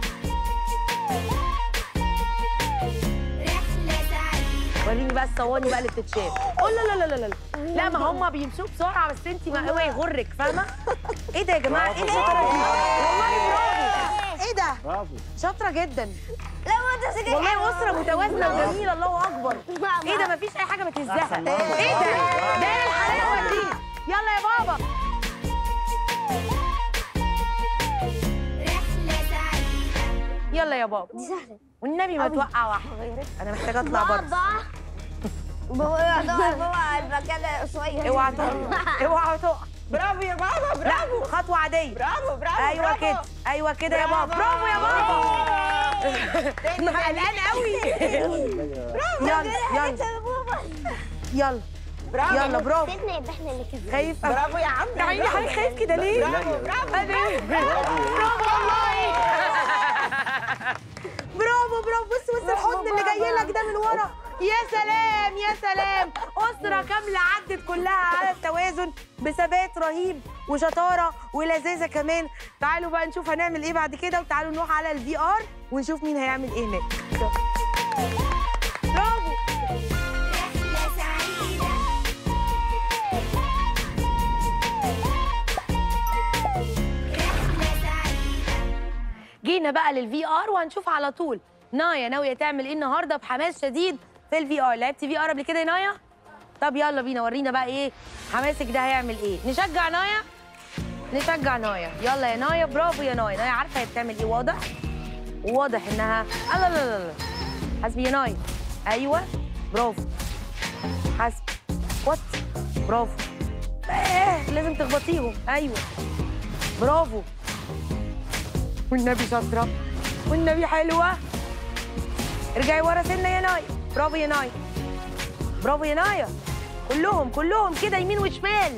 Speaker 1: وريني بقى الصواني بقى اللي بتتشاف. اوه لا لا لا لا لا. لا ما هم بيمشوا بسرعه بس انت ما اوعي يغرك. فاهمه؟ ايه ده يا جماعه؟ ايه الشطاره دي؟ والله برافو. ايه ده؟
Speaker 4: برافو.
Speaker 1: شاطره جدا.
Speaker 2: لا ما تمسكي.
Speaker 1: والله اسره متوازنه وجميله. الله اكبر. ايه ده مفيش اي حاجه بتهزها. ايه ده؟ ده ايه الحلاوه دي؟ يلا يا بابا. يلا يا بابا.
Speaker 2: دي سهله.
Speaker 1: والنبي ما توقع واحده. انا محتاجه اطلع بره.
Speaker 2: بابا بابا بابا المكان شويه.
Speaker 1: اوعى تقع. اوعى تقع.
Speaker 3: برافو يا بابا.
Speaker 1: لا
Speaker 3: برافو
Speaker 1: خطوه عاديه.
Speaker 3: برافو برافو.
Speaker 1: ايوه
Speaker 3: برافو.
Speaker 1: كده ايوه كده يا بابا. برافو يا بابا. انا قلقان قوي. يلا يلا يلا
Speaker 3: برافو.
Speaker 1: يلا برافو.
Speaker 2: احنا يبقى احنا اللي كسبنا.
Speaker 1: خايف.
Speaker 3: برافو يا عم.
Speaker 1: يا عيني حضرتك خايف كده ليه؟
Speaker 3: برافو برافو.
Speaker 1: برافو والله. برافو برافو. بص بص الحضن اللي جاي لك ده من ورا. يا سلام يا سلام. اسره كامله عدت كلها على التوازن بثبات رهيب وشطاره ولذاذه كمان. تعالوا بقى نشوف هنعمل ايه بعد كده. وتعالوا نروح على الفي ار ونشوف مين هيعمل ايه هناك. برافو. جينا بقى للفي ار وهنشوف على طول نايا ناويه تعمل ايه النهارده بحماس شديد في الفي ار. لعبتي في ار قبل كده يا نايا؟ طب يلا بينا ورينا بقى ايه حماسك ده هيعمل ايه. نشجع نايا نشجع نايا. يلا يا نايا، برافو يا نايا. نايا عارفه هي بتعمل ايه، واضح واضح انها لا لا لا لا حسبي يا نايا. ايوه برافو حسبي وات برافو. ايه لازم تخبطيهم. ايوه برافو والنبي شاطره والنبي حلوه. ارجعي ورا سنه يا نايا. برافو يا نايا برافو يا نايا. كلهم كلهم كده يمين وشمال.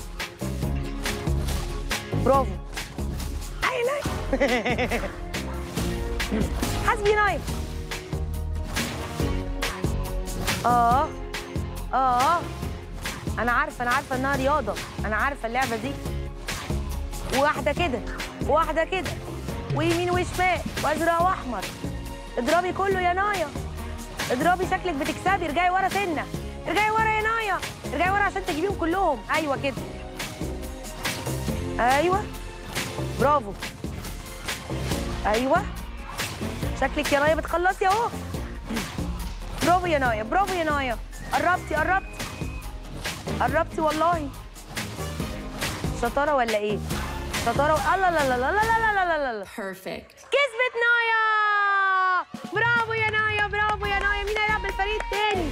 Speaker 1: برافو. اي نايا حسبي يا نايا. اه اه انا عارفه انا عارفه انها رياضه. انا عارفه اللعبه دي. واحده كده واحده كده ويمين وشمال وازرق واحمر. اضربي كله يا نايا اضربي. شكلك بتكسبي. ارجعي ورا سنه. ارجعي ورا يا نايا. ارجعي ورا عشان تجيبيهم كلهم. ايوه كده ايوه برافو. ايوه شكلك يا نايا بتخلصي اهو. برافو يا نايا برافو يا نايا. قربتي قربتي قربتي والله. شطاره ولا ايه؟ شطاره و... الله لا لا لا لا لا لا لا لا
Speaker 6: Perfect.
Speaker 1: كسبت نايا. برافو يا نايا برافو يا نايا. مين هيلعب بالفريق التاني؟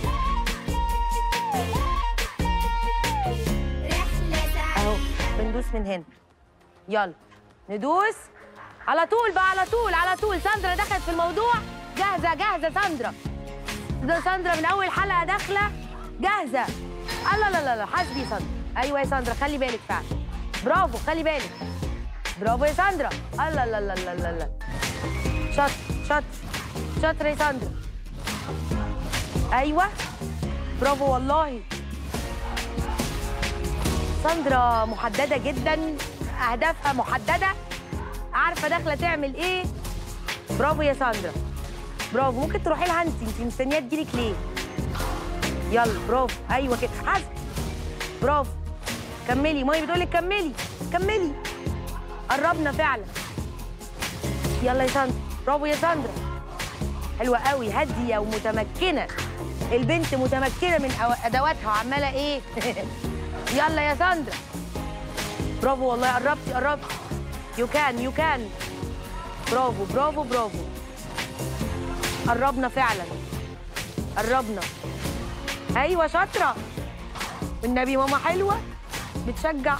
Speaker 1: اهو بندوس من هنا. يلا ندوس على طول بقى على طول على طول. ساندرا دخلت في الموضوع. جاهزه جاهزه ساندرا. ده ساندرا من اول حلقه داخله جاهزه. الله لا لا لا حاسبي يا ساندرا. ايوه يا ساندرا خلي بالك فعلا. برافو خلي بالك. برافو يا ساندرا. الله لا لا لا لا لا شاطر شاطر شاطر يا ساندرا. ايوه برافو والله. ساندرا محدده جدا. اهدافها محدده. عارفه داخله تعمل ايه. برافو يا ساندرا برافو. ممكن تروحي لها انت انت مستنيه تجيلك ليه. يلا برافو. ايوه كده حسب. برافو كملي. ماي بتقولك كملي كملي. قربنا فعلا. يلا يا ساندرا. برافو يا ساندرا. حلوه قوي هاديه ومتمكنه. البنت متمكنه من ادواتها وعماله ايه. يلا يا ساندرا. برافو والله. قربتي قربتي. يو كان يو كان. برافو برافو برافو. قربنا فعلا قربنا. ايوه شاطره. والنبي ماما حلوه بتشجع.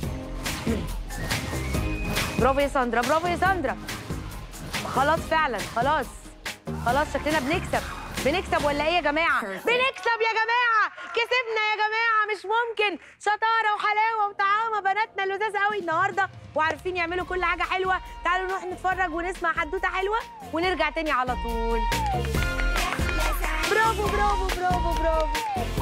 Speaker 1: برافو يا ساندرا برافو يا ساندرا. خلاص فعلا خلاص خلاص شكلنا بنكسب بنكسب ولا ايه يا جماعه؟ بنكسب يا جماعه. كسبنا يا جماعه. مش ممكن. شطاره وحلاوه وطعامه. بناتنا لذاذ قوي النهارده وعارفين يعملوا كل حاجه حلوه. تعالوا نروح نتفرج ونسمع حدوته حلوه ونرجع تاني على طول. برافو برافو برافو برافو.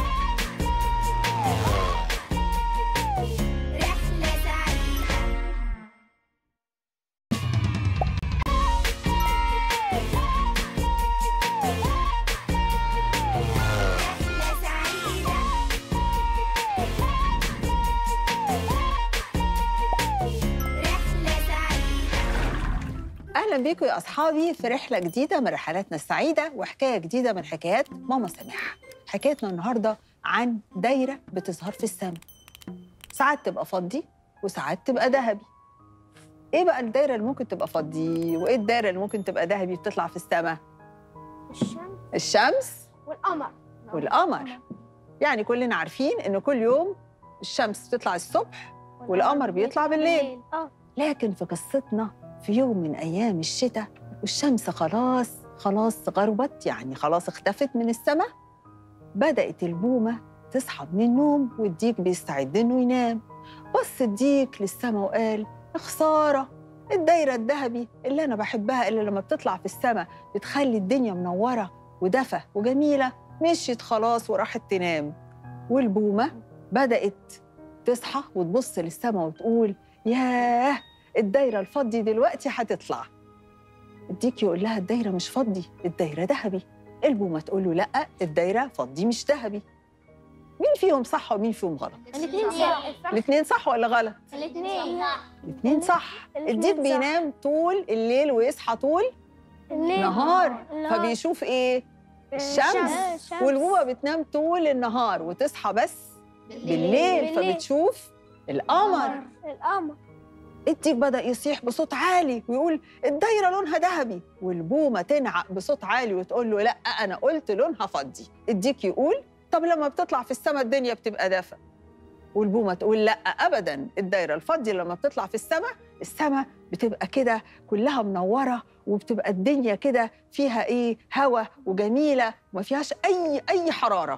Speaker 3: اهلا بيكم يا اصحابي في رحله جديده من رحلاتنا السعيده وحكايه جديده من حكايات ماما سامحه. حكايتنا النهارده عن دايره بتظهر في السماء. ساعات تبقى فضي وساعات تبقى ذهبي. ايه بقى الدايره اللي ممكن تبقى فضي وايه الدايره اللي ممكن تبقى ذهبي بتطلع في السماء؟
Speaker 2: الشمس
Speaker 3: الشمس
Speaker 2: والقمر.
Speaker 3: والقمر. يعني كلنا عارفين ان كل يوم الشمس بتطلع الصبح والقمر بيطلع بالليل.
Speaker 2: اه
Speaker 3: لكن في قصتنا في يوم من أيام الشتاء والشمس خلاص خلاص غربت، يعني خلاص اختفت من السماء، بدأت البومة تصحى من النوم والديك بيستعد إنه ينام. بص الديك للسماء وقال: خسارة، الدايرة الذهبي اللي أنا بحبها اللي لما بتطلع في السماء بتخلي الدنيا منورة ودفى وجميلة مشيت خلاص وراحت تنام. والبومة بدأت تصحى وتبص للسماء وتقول: ياه، الدايرة الفضي دلوقتي هتطلع. الديك يقول لها: الدايرة مش فضي، الدايرة ذهبي. البومة تقول له: لأ، الدايرة فضي مش ذهبي. مين فيهم صح ومين فيهم غلط؟
Speaker 2: الاثنين صح.
Speaker 3: الاثنين صح ولا غلط؟
Speaker 2: الاثنين
Speaker 3: الاثنين صح. الديك بينام طول الليل ويصحى طول نهار، فبيشوف ايه؟ الشمس. والبومة بتنام طول النهار وتصحى بس بالليل، فبتشوف القمر.
Speaker 2: القمر.
Speaker 3: الديك بدأ يصيح بصوت عالي ويقول الدايرة لونها ذهبي، والبومة تنعق بصوت عالي وتقول له لا أنا قلت لونها فضي. الديك يقول طب لما بتطلع في السماء الدنيا بتبقى دافئة، والبومة تقول لا أبداً، الدايرة الفضية لما بتطلع في السماء السماء بتبقى كده كلها منورة، وبتبقى الدنيا كده فيها إيه هوا وجميلة وما فيهاش أي أي حرارة.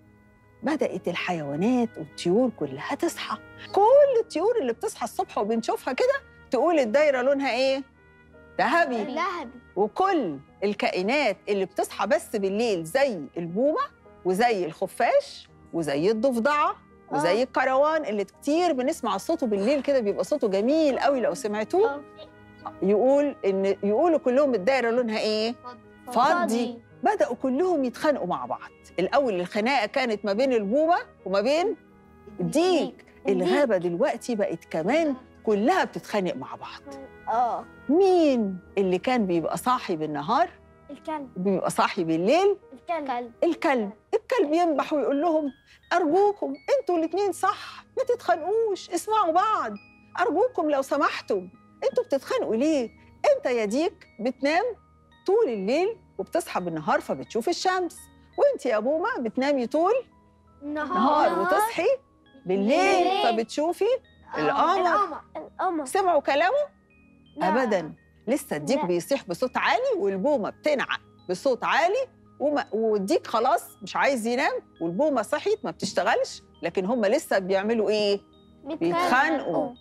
Speaker 3: بدأت الحيوانات والطيور كلها تصحى، كل الطيور اللي بتصحى الصبح وبنشوفها كده تقول الدايرة لونها إيه؟ ذهبي.
Speaker 2: ذهبي.
Speaker 3: وكل الكائنات اللي بتصحى بس بالليل زي البومة وزي الخفاش وزي الضفدعة وزي الكروان اللي كتير بنسمع صوته بالليل كده بيبقى صوته جميل قوي لو سمعتوه، يقول إن يقولوا كلهم الدايرة لونها إيه؟ فضي. بدأوا كلهم يتخانقوا مع بعض. الأول الخناقة كانت ما بين البومة وما بين الديك. الغابة دلوقتي بقت كمان كلها بتتخانق مع بعض.
Speaker 2: اه
Speaker 3: مين اللي كان بيبقى صاحي بالنهار
Speaker 2: الكلب.
Speaker 3: وبيبقى صاحي بالليل؟
Speaker 2: الكلب.
Speaker 3: الكلب. الكلب ينبح ويقول لهم أرجوكم انتوا الاتنين صح، ما تتخانقوش، اسمعوا بعض، أرجوكم لو سمحتم، انتوا بتتخانقوا ليه؟ انت يا ديك بتنام طول الليل وبتصحى بالنهار فبتشوف الشمس، وانت يا بومة بتنامي طول نهار وتصحي بالليل فبتشوفي القمر.
Speaker 2: القمر.
Speaker 3: سمعوا كلامه؟
Speaker 2: لا.
Speaker 3: أبداً. لسه الديك
Speaker 2: لا.
Speaker 3: بيصيح بصوت عالي والبومة بتنعق بصوت عالي، وما والديك خلاص مش عايز ينام، والبومة صحيت ما بتشتغلش، لكن هم لسه بيعملوا إيه؟ بيتخانقوا.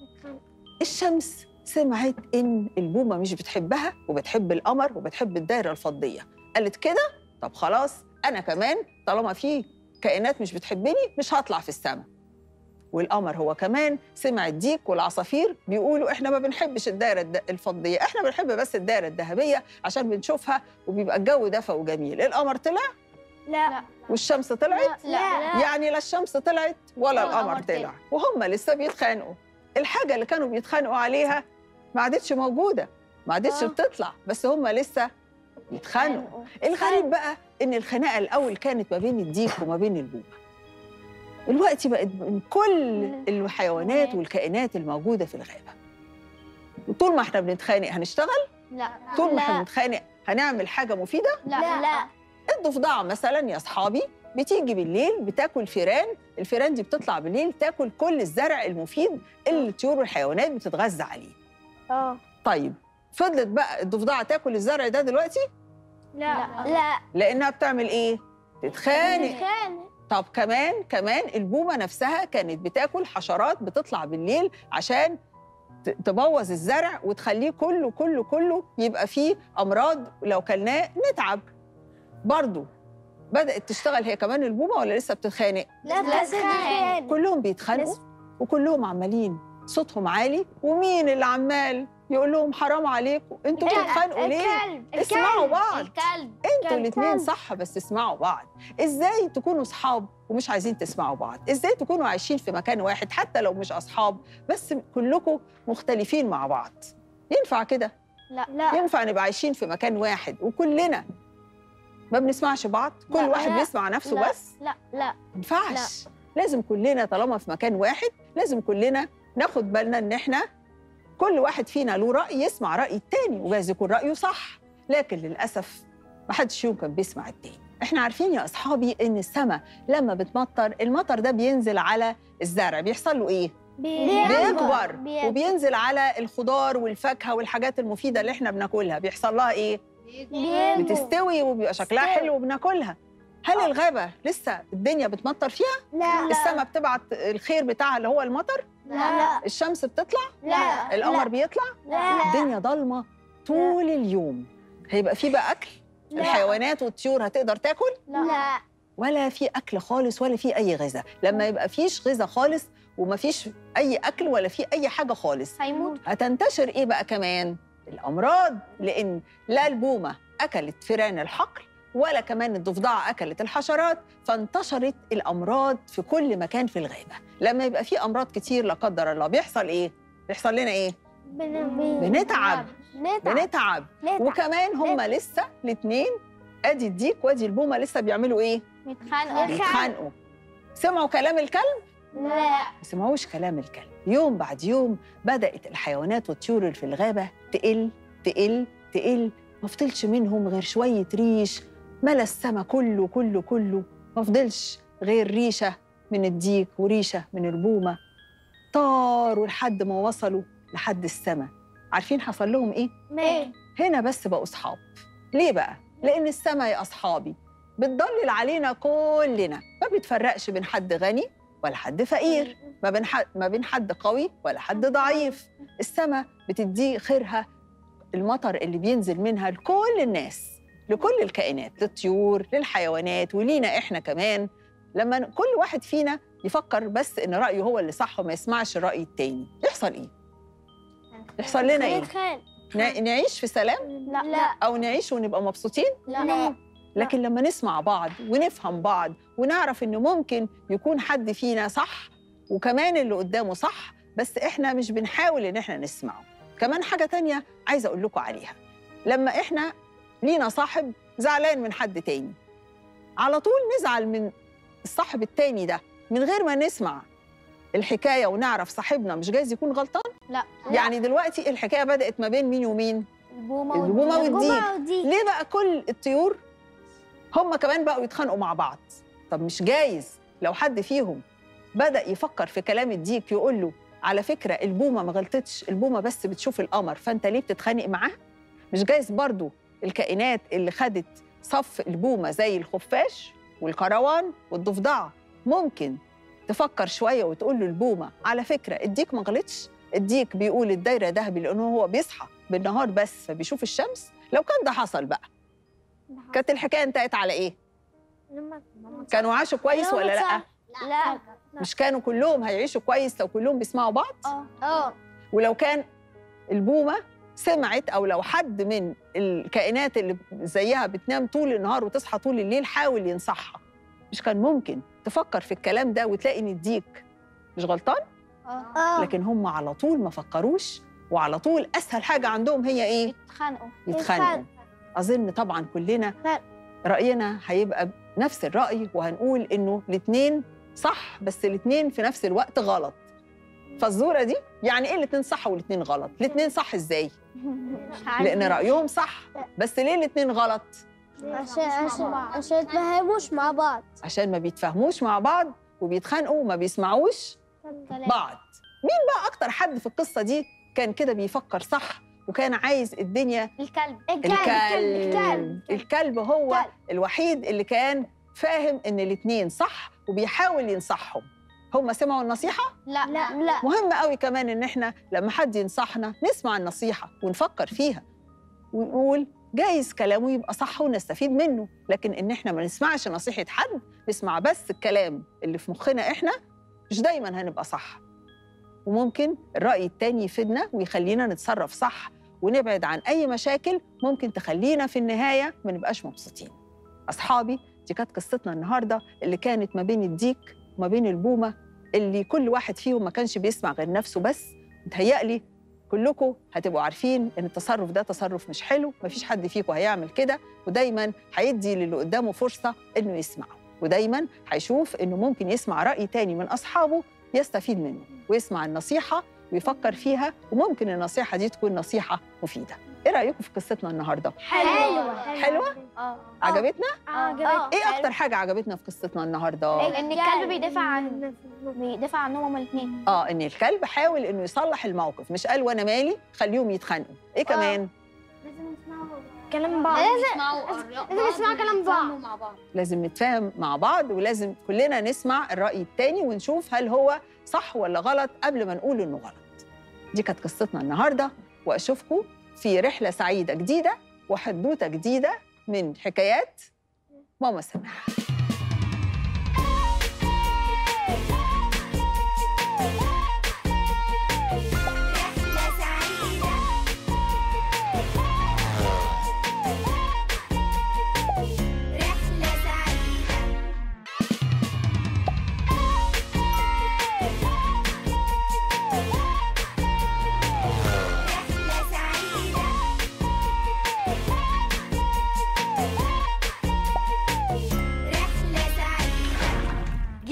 Speaker 3: الشمس سمعت إن البومة مش بتحبها وبتحب القمر وبتحب الدايرة الفضية، قالت كده طب خلاص أنا كمان طالما في كائنات مش بتحبني مش هطلع في السماء. والقمر هو كمان سمع الديك والعصافير بيقولوا إحنا ما بنحبش الدايرة الفضية، إحنا بنحب بس الدايرة الذهبية عشان بنشوفها وبيبقى الجو دافئ وجميل. القمر طلع
Speaker 2: لا.
Speaker 3: والشمس طلعت؟
Speaker 2: لا.
Speaker 3: يعني لا الشمس طلعت ولا القمر
Speaker 2: القمر
Speaker 3: طلع،
Speaker 2: طلع.
Speaker 3: وهم لسه بيتخانقوا. الحاجة اللي كانوا بيتخانقوا عليها ما عادتش موجودة، ما عادتش
Speaker 2: آه.
Speaker 3: بتطلع، بس هم لسه بيتخانقوا. الغريب بقى إن الخناقة الأول كانت ما بين الديك وما بين البومة، دلوقتي بقت من كل الحيوانات والكائنات الموجودة في الغابة. وطول ما احنا بنتخانق هنشتغل؟
Speaker 2: لا.
Speaker 3: طول ما احنا بنتخانق هنعمل حاجة مفيدة؟
Speaker 2: لا. لا.
Speaker 3: الضفدعة مثلا يا أصحابي بتيجي بالليل بتاكل فيران، الفيران دي بتطلع بالليل تاكل كل الزرع المفيد اللي الطيور والحيوانات بتتغذى عليه.
Speaker 2: اه.
Speaker 3: طيب فضلت بقى الضفدعة تاكل الزرع ده دلوقتي؟
Speaker 2: لا. لا.
Speaker 3: لأنها بتعمل إيه؟ تتخانق. طب كمان كمان البومة نفسها كانت بتاكل حشرات بتطلع بالليل عشان تبوظ الزرع وتخليه كله كله كله يبقى فيه أمراض لو كلناه نتعب. برضو بدأت تشتغل هي كمان البومة ولا لسه بتتخانق؟
Speaker 2: لا بتتخانق.
Speaker 3: كلهم بيتخانقوا وكلهم عمالين صوتهم عالي، ومين اللي عمال يقول لهم حرام عليكم انتوا بتتخانقوا ليه؟
Speaker 2: الكلب.
Speaker 3: اسمعوا بعض.
Speaker 2: الكلب.
Speaker 3: انتوا الاثنين صح بس اسمعوا بعض. ازاي تكونوا اصحاب ومش عايزين تسمعوا بعض؟ ازاي تكونوا عايشين في مكان واحد حتى لو مش اصحاب بس كلكم مختلفين مع بعض؟ ينفع كده؟
Speaker 2: لا. لا.
Speaker 3: ينفع نبقى عايشين في مكان واحد وكلنا ما بنسمعش بعض؟ كل
Speaker 2: لا.
Speaker 3: واحد
Speaker 2: لا.
Speaker 3: بيسمع نفسه
Speaker 2: لا.
Speaker 3: بس؟
Speaker 2: لا. لا.
Speaker 3: ما ينفعش. لازم كلنا طالما في مكان واحد لازم كلنا ناخد بالنا ان احنا كل واحد فينا له رأي يسمع رأي التاني، وجايز يكون رأيه صح، لكن للأسف ما حدش فيهم كان بيسمع التاني. احنا عارفين يا أصحابي إن السماء لما بتمطر المطر ده بينزل على الزرع بيحصل له إيه؟ بيكبر وبينزل على الخضار والفاكهة والحاجات المفيدة اللي احنا بناكلها بيحصل لها إيه؟ بتستوي وبيبقى شكلها حلو وبناكلها. هل الغابة لسه الدنيا بتمطر فيها؟
Speaker 2: لا.
Speaker 3: السماء بتبعت الخير بتاعها اللي هو المطر؟
Speaker 2: لا.
Speaker 3: الشمس بتطلع؟
Speaker 2: لا.
Speaker 3: القمر بيطلع؟
Speaker 2: لا.
Speaker 3: الدنيا ضلمة طول اليوم، هيبقى في بقى أكل؟
Speaker 2: لا.
Speaker 3: الحيوانات والطيور هتقدر تاكل؟
Speaker 2: لا.
Speaker 3: ولا في أكل خالص ولا في أي غذاء. لما يبقى فيش غذاء خالص وما فيش أي أكل ولا في أي حاجة خالص
Speaker 2: هيموت.
Speaker 3: هتنتشر إيه بقى كمان؟ الأمراض، لأن لا البومة أكلت فيران الحقل ولا كمان الضفدعة أكلت الحشرات، فانتشرت الأمراض في كل مكان في الغابة. لما يبقى في أمراض كتير لا قدر الله بيحصل إيه؟ بيحصل لنا إيه؟ بنتعب.
Speaker 2: نتعب
Speaker 3: بنتعب.
Speaker 2: نتعب
Speaker 3: وكمان هم لسه الاثنين، ادي الديك وادي البومه لسه بيعملوا ايه؟
Speaker 2: نتخانقوا
Speaker 3: بيتخانقوا. سمعوا كلام الكلب؟
Speaker 2: لا
Speaker 3: ما سمعوش كلام الكلب. يوم بعد يوم بدأت الحيوانات والطيور اللي في الغابة تقل تقل تقل، ما فضلش منهم غير شوية ريش ملا السما كله كله كله، ما فضلش غير ريشة من الديك وريشة من البومة. طاروا لحد ما وصلوا لحد السما. عارفين حصل لهم إيه؟
Speaker 2: مين
Speaker 3: هنا بس بقوا أصحاب. ليه بقى؟ لأن السما يا أصحابي بتضلل علينا كلنا، ما بتفرقش بين حد غني ولا حد فقير، ما بين حد ما بين حد قوي ولا حد ضعيف. السما بتدي خيرها، المطر اللي بينزل منها لكل الناس، لكل الكائنات، للطيور للحيوانات ولينا احنا كمان. لما كل واحد فينا يفكر بس ان رايه هو اللي صح وما يسمعش الراي التاني، يحصل ايه؟ يحصل لنا ايه؟ نع- نعيش في سلام
Speaker 2: لا لا
Speaker 3: او نعيش ونبقى مبسوطين؟
Speaker 2: لا
Speaker 3: لكن لما نسمع بعض ونفهم بعض ونعرف إنه ممكن يكون حد فينا صح وكمان اللي قدامه صح، بس إحنا مش بنحاول إن إحنا نسمعه. كمان حاجة تانية عايزة أقول لكم عليها، لما إحنا لينا صاحب زعلان من حد تاني، على طول نزعل من الصاحب التاني ده من غير ما نسمع الحكاية ونعرف صاحبنا مش جايز يكون غلطان.
Speaker 2: لا
Speaker 3: يعني دلوقتي الحكاية بدأت ما بين مين ومين؟
Speaker 2: البومة
Speaker 3: البومة والديك.
Speaker 2: والديك.
Speaker 3: ليه بقى كل الطيور هم كمان بقوا يتخانقوا مع بعض؟ طب مش جايز لو حد فيهم بدأ يفكر في كلام الديك يقول له على فكرة البومة ما غلطتش، البومة بس بتشوف القمر، فأنت ليه بتتخانق معاها؟ مش جايز برضو الكائنات اللي خدت صف البومة زي الخفاش والكروان والضفدعة ممكن تفكر شوية وتقول له البومة على فكرة الديك ما غلطش، الديك بيقول الدايرة ذهبي لأنه هو بيصحى بالنهار بس فبيشوف الشمس. لو كان ده حصل بقى كانت الحكاية انتهت على إيه؟ كانوا عاشوا كويس ولا لأ؟
Speaker 2: لا
Speaker 3: مش كانوا كلهم هيعيشوا كويس لو كلهم بيسمعوا بعض؟
Speaker 2: اه
Speaker 3: ولو كان البومة سمعت، أو لو حد من الكائنات اللي زيها بتنام طول النهار وتصحى طول الليل حاول ينصحها، مش كان ممكن تفكر في الكلام ده وتلاقي إن الديك مش غلطان؟
Speaker 2: اه
Speaker 3: لكن هم على طول ما فكروش، وعلى طول أسهل حاجة عندهم هي إيه؟
Speaker 2: يتخانقوا
Speaker 3: يتخانقوا. أظن طبعاً كلنا رأينا هيبقى نفس الرأي، وهنقول إنه الاتنين صح بس الاتنين في نفس الوقت غلط. فالزورة دي يعني إيه الاتنين صح والاتنين غلط؟ الاتنين صح إزاي؟ لأن رأيهم صح، بس ليه الاتنين غلط؟
Speaker 2: عشان عشان عشان يتفهموش مع بعض.
Speaker 3: عشان ما بيتفاهموش مع بعض وبيتخانقوا وما بيسمعوش بعض. مين بقى أكتر حد في القصة دي كان كده بيفكر صح وكان عايز الدنيا؟
Speaker 2: الكلب
Speaker 3: الكلب. الكلب هو
Speaker 2: الكلب.
Speaker 3: الوحيد اللي كان فاهم إن الاتنين صح وبيحاول ينصحهم. هم سمعوا النصيحة؟
Speaker 2: لا لا لا
Speaker 3: مهم قوي كمان إن إحنا لما حد ينصحنا نسمع النصيحة ونفكر فيها ونقول جايز كلامه يبقى صح ونستفيد منه، لكن إن إحنا ما نسمعش نصيحة حد، نسمع بس الكلام اللي في مخنا إحنا، مش دايماً هنبقى صح. وممكن الرأي التاني يفيدنا ويخلينا نتصرف صح ونبعد عن أي مشاكل ممكن تخلينا في النهاية ما نبقاش مبسوطين. أصحابي، دي كانت قصتنا النهاردة اللي كانت ما بين الديك وما بين البومة، اللي كل واحد فيهم ما كانش بيسمع غير نفسه بس. متهيألي كلكم هتبقوا عارفين إن التصرف ده تصرف مش حلو، مفيش حد فيكم هيعمل كده، ودايماً هيدي للي قدامه فرصة إنه يسمعه، ودايماً هيشوف إنه ممكن يسمع رأي تاني من أصحابه يستفيد منه ويسمع النصيحة ويفكر فيها، وممكن النصيحة دي تكون نصيحة مفيدة. إيه رأيكم في قصتنا النهاردة؟
Speaker 2: حلوة
Speaker 3: حلوة؟
Speaker 2: اه
Speaker 3: عجبتنا؟
Speaker 2: اه
Speaker 3: إيه أكتر حاجة عجبتنا في قصتنا النهاردة؟
Speaker 2: ان الكلب بيدافع عن بيدافع عنهم هما الاثنين.
Speaker 3: آه إن الكلب حاول إنه يصلح الموقف، مش قال وأنا مالي خليهم يتخانقوا. إيه كمان؟
Speaker 2: لازم يسمعوا كلام بعض. لازم لازم يسمعوا كلام بعض.
Speaker 3: لازم نتفاهم مع بعض، ولازم كلنا نسمع الرأي التاني ونشوف هل هو صح ولا غلط قبل ما نقول إنه غلط. دي كانت قصتنا النهاردة، وأشوفكم في رحلة سعيدة جديدة وحدوتة جديدة من حكايات ماما سماح.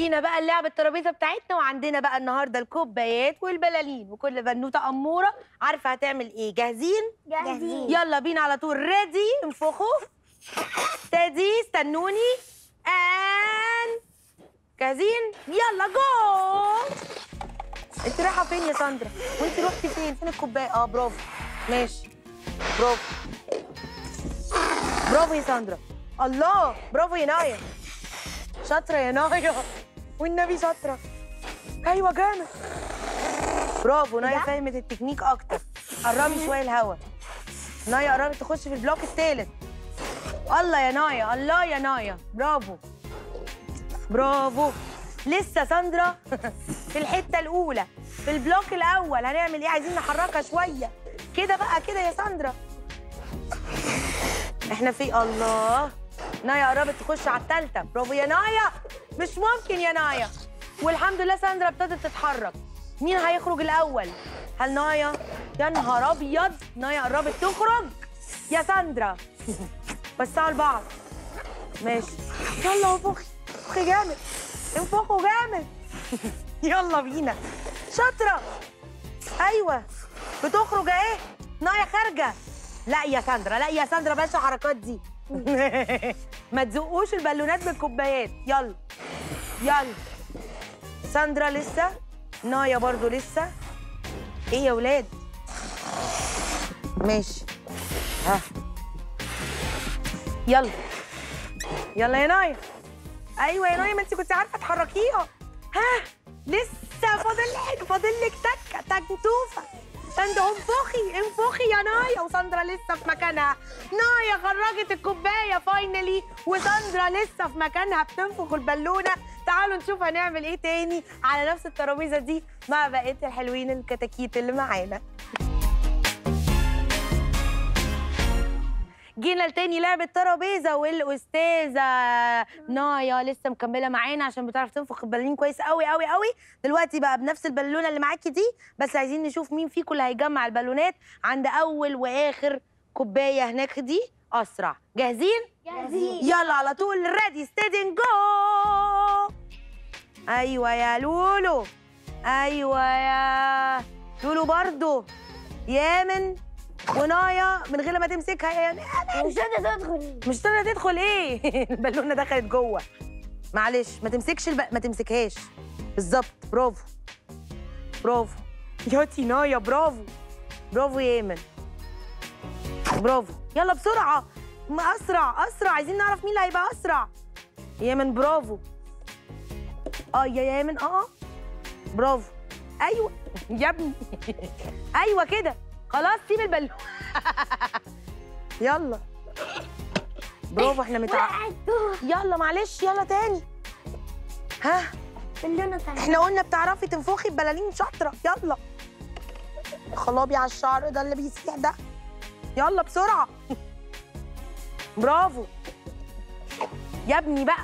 Speaker 1: جينا بقى اللعبه الترابيزه بتاعتنا، وعندنا بقى النهارده الكوبايات والبلالين، وكل بنوته اموره عارفه هتعمل ايه. جاهزين؟
Speaker 2: جاهزين.
Speaker 1: يلا بينا على طول. ريدي، انفخوا. ستدي، استنوني. ان جاهزين؟ يلا جو. انت رايحه فين يا ساندرا؟ وانت رحتي فين؟ فين الكوبايه؟ اه برافو، ماشي، برافو برافو يا ساندرا. الله، برافو يا نايا، شاطره يا نايا، والنبي شاطره. ايوه جامد، برافو نايا، فهمت التكنيك اكتر. قربي شويه الهوا. نايا قربت تخش في البلوك الثالث. الله يا نايا، الله يا نايا، برافو برافو. لسه ساندرا في الحته الاولى، في البلوك الاول. هنعمل ايه؟ عايزين نحركها شويه كده بقى، كده يا ساندرا. احنا في الله. نايا قربت تخش على الثالثه. برافو يا نايا، مش ممكن يا نايا. والحمد لله ساندرا ابتدت تتحرك. مين هيخرج الاول؟ هل نايا؟ يا نهار ابيض، نايا قربت تخرج يا ساندرا. وسعوا لبعض. ماشي، يلا انفخي، انفخي جامد، انفخوا جامد. يلا بينا، شاطره. ايوه بتخرج اهي. نايا خارجه. لا يا ساندرا، لا يا ساندرا، بلاش الحركات دي. ما تزقوش البالونات بالكوبايات. يلا يلا. ساندرا لسه، نايا برضو لسه. ايه يا ولاد؟ ماشي، ها يلا يلا يا نايا. ايوه يا نايا، ما انت كنت عارفه تحركيها. ها لسه فاضل فاضل لك تكه تكتوفه. ساندرا انفخي انفخي يا نايا. وساندرا لسه في مكانها. نايا خرجت الكوبايه فاينلي، وساندرا لسه في مكانها بتنفخ البالونه. تعالوا نشوف هنعمل ايه تاني على نفس الترابيزه دي مع بقيه الحلوين الكتاكيت اللي معانا. جينا لتاني لعبة ترابيزة، والأستاذة نايا لسه مكملة معانا عشان بتعرف تنفخ البالونين كويس قوي قوي قوي. دلوقتي بقى بنفس البالونة اللي معاكي دي، بس عايزين نشوف مين فيكم اللي هيجمع البالونات عند أول وآخر كوباية هناك دي أسرع. جاهزين؟
Speaker 2: جاهزين.
Speaker 1: يلا على طول. ريدي ستيدي جو. أيوة يا لولو، أيوة يا لولو برضو. يامن ونايا من غير ما تمسكها يا يامن.
Speaker 2: مش قادرة تدخل.
Speaker 1: مش قادرة تدخل ايه؟ البالونة دخلت جوه. معلش، ما تمسكش الب... ما تمسكهاش. بالظبط، برافو برافو ياتي نايا، برافو برافو يا يامن، برافو. يلا بسرعة، ما اسرع اسرع، عايزين نعرف مين اللي هيبقى اسرع. يامن برافو. اه يا يامن، اه برافو. ايوه يا ابني. ايوه كده، خلاص سيب البالونه. يلا برافو. احنا متع... يلا معلش، يلا تاني. ها
Speaker 2: بالونه تانية.
Speaker 1: احنا قلنا بتعرفي تنفخي البلالين، شاطره. يلا خلابي على الشعر ده اللي بيسيح ده. يلا بسرعه. برافو يا ابني بقى.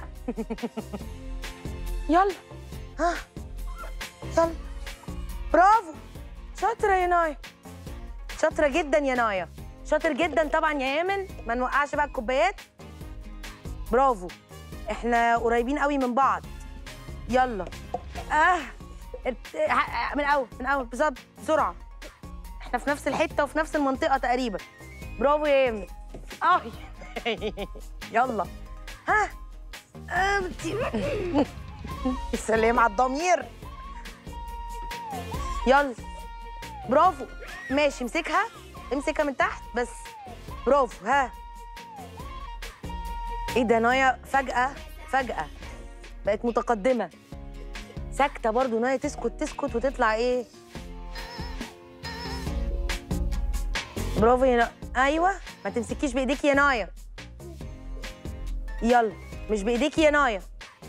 Speaker 1: يلا ها يلا، برافو، شاطره يا نايا، شاطره جدا يا نايا، شاطر جدا طبعا يا يامن. ما نوقعش بقى الكوبايات. برافو، احنا قريبين قوي من بعض. يلا اه من اول من اول بالظبط، بسرعه. احنا في نفس الحته وفي نفس المنطقه تقريبا. برافو يا يامن. اه يلا ها. يا سلام على الضمير. يلا برافو، ماشي. امسكها امسكها من تحت بس. برافو. ها ايه ده؟ نايا فجأة فجأة بقت متقدمة. ساكتة برضو نايا، تسكت تسكت وتطلع ايه. برافو يا نايا. ايوه، ما تمسكيش بايديكي يا نايا. يلا، مش بايديكي يا نايا.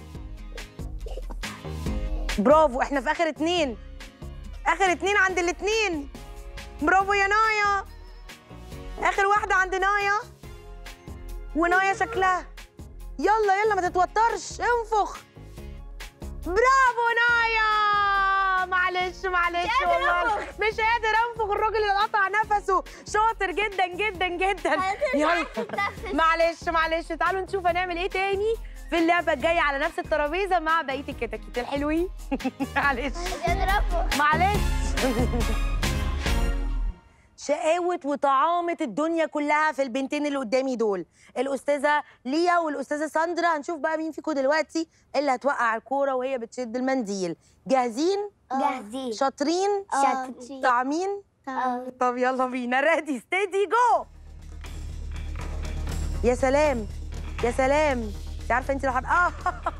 Speaker 1: برافو، احنا في اخر اتنين، اخر اتنين عند الاتنين. برافو يا نايا. اخر واحدة عند نايا، ونايا شكلها. يلا يلا، ما تتوترش، انفخ. برافو نايا. معلش معلش والله مش قادر انفخ. الراجل اللي قطع نفسه شاطر جدا جدا جدا. يلا معلش معلش، تعالوا نشوف هنعمل ايه تاني في اللعبه الجايه على نفس الترابيزه مع بقيه الكتاكيت الحلوين. معلش معلش. شقاوة وطعامة الدنيا كلها في البنتين اللي قدامي دول، الأستاذة ليا والأستاذة ساندرا. هنشوف بقى مين فيكم دلوقتي اللي هتوقع الكورة وهي بتشد المنديل. جاهزين؟
Speaker 2: جاهزين.
Speaker 1: شاطرين؟
Speaker 2: شاطرين.
Speaker 1: طعمين؟
Speaker 2: اه.
Speaker 1: طب يلا بينا. ريدي ستيدي جو. يا سلام يا سلام. انت عارفة انت لو حط اه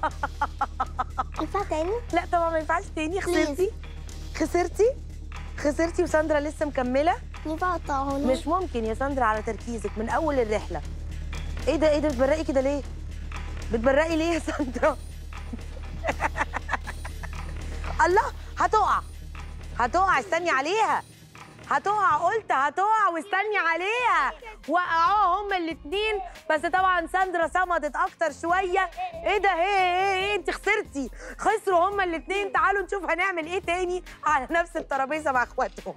Speaker 2: ينفع تاني؟
Speaker 1: لا طبعا ما ينفعش تاني. خسرتي خسرتي خسرتي وساندرا لسه مكملة.
Speaker 2: ينفع اقطعه؟
Speaker 1: مش ممكن يا ساندرا على تركيزك من اول الرحله. ايه ده ايه ده بتبرقي كده ليه؟ بتبرقي ليه يا ساندرا؟ الله هتقع هتقع استني عليها. هتقع قلت هتقع واستني عليها. وقعوها هما الاتنين بس طبعا ساندرا صمدت اكتر شويه. ايه ده ايه ايه ايه انت خسرتي. خسروا هما الاتنين. تعالوا نشوف هنعمل ايه تاني على نفس الترابيزه مع اخواتهم.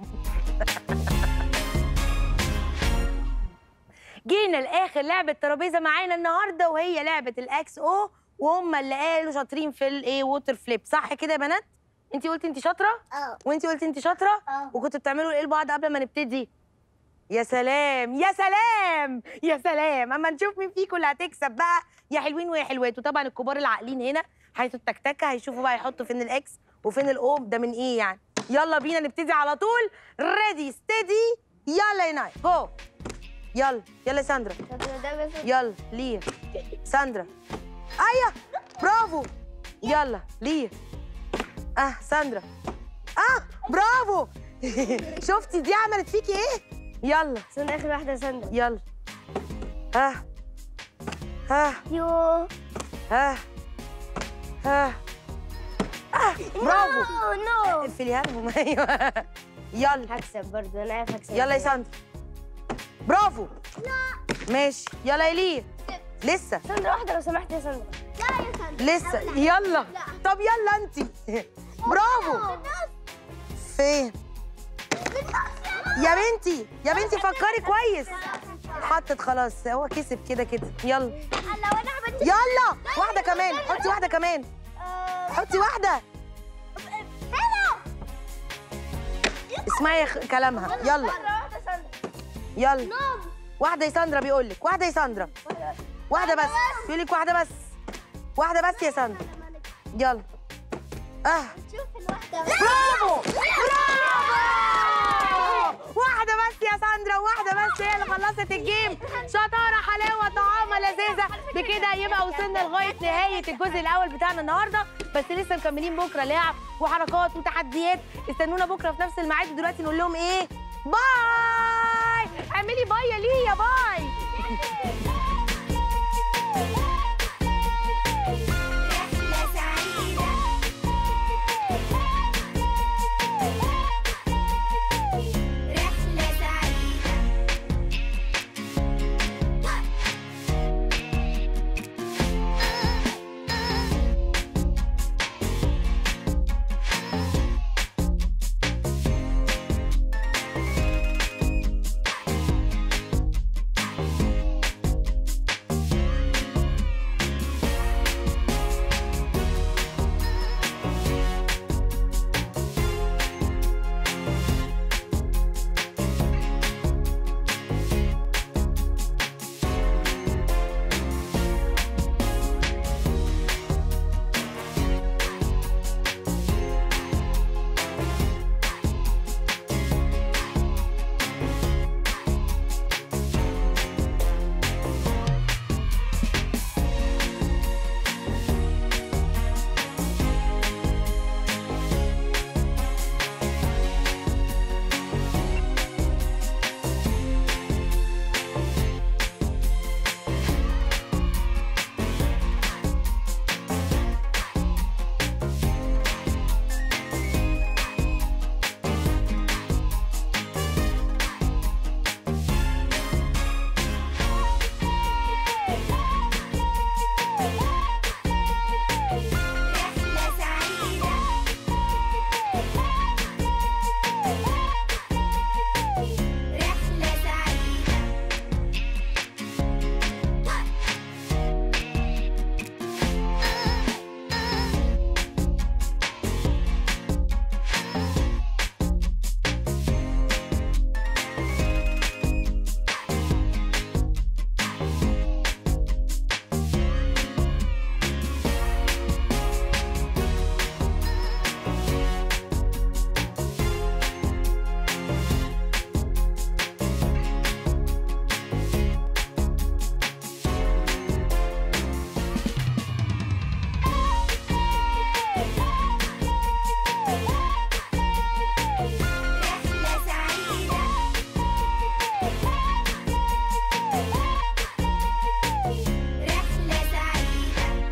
Speaker 1: جينا لاخر لعبه ترابيزه معانا النهارده وهي لعبه الاكس او، وهم اللي قالوا شاطرين في الايه ووتر فليب. صح كده يا بنات؟ انت قلتي انت شاطره؟
Speaker 2: اه.
Speaker 1: وانت قلتي انت شاطره؟
Speaker 2: اه.
Speaker 1: وكنتوا بتعملوا ايه لبعض قبل ما نبتدي؟ يا سلام يا سلام يا سلام. اما نشوف مين فيكم اللي هتكسب بقى يا حلوين ويا حلوات. وطبعا الكبار العاقلين هنا حيث التكتكه هيشوفوا بقى يحطوا فين الاكس وفين الاو ده من ايه يعني. يلا بينا نبتدي على طول. ريدي ستيدي يلا يا ناي جو. يلا يلا يا ساندرا. يلا ليا ساندرا. ايوه برافو. يلا ليا. اه ساندرا. اه برافو. شفتي دي عملت فيكي ايه؟ يلا
Speaker 2: استنى اخر واحده يا ساندرا.
Speaker 1: يلا. ها ها
Speaker 2: يو.
Speaker 1: ها ها آه. برافو.
Speaker 2: نو.
Speaker 1: اقفليها لهم. ايوه يلا.
Speaker 2: هكسب برضه انا عارف هكسب.
Speaker 1: يلا يا ساندرا. برافو. ماشي يلا يا ليه. لسه
Speaker 2: ساندرا واحده لو سمحت يا ساندرا. لا يا ساندرا.
Speaker 1: لسه يلا. طب يلا انت. برافو. فين يا بنتي يا بنتي فكري كويس. حطت خلاص هو كسب كده كده. يلا يلا واحده كمان. حطي واحده كمان. حطي واحده. اسمعي كلامها. يلا يلا. واحده يا ساندرا بيقول لك. واحده يا ساندرا. واحده بس بيقول لك. واحده بس واحده بس يا ساندرا. يلا. اه برافو برافو. واحده بس يا ساندرا. واحده بس هي اللي خلصت الجيم. شطاره حلاوه طعامه لذيذه. بكده يبقى وصلنا لغايه نهايه الجزء الاول بتاعنا النهارده. بس لسه مكملين بكره لعب وحركات وتحديات. استنونا بكره في نفس الميعاد. دلوقتي نقول لهم ايه؟ باي. اعملي باي يا ليا. باي.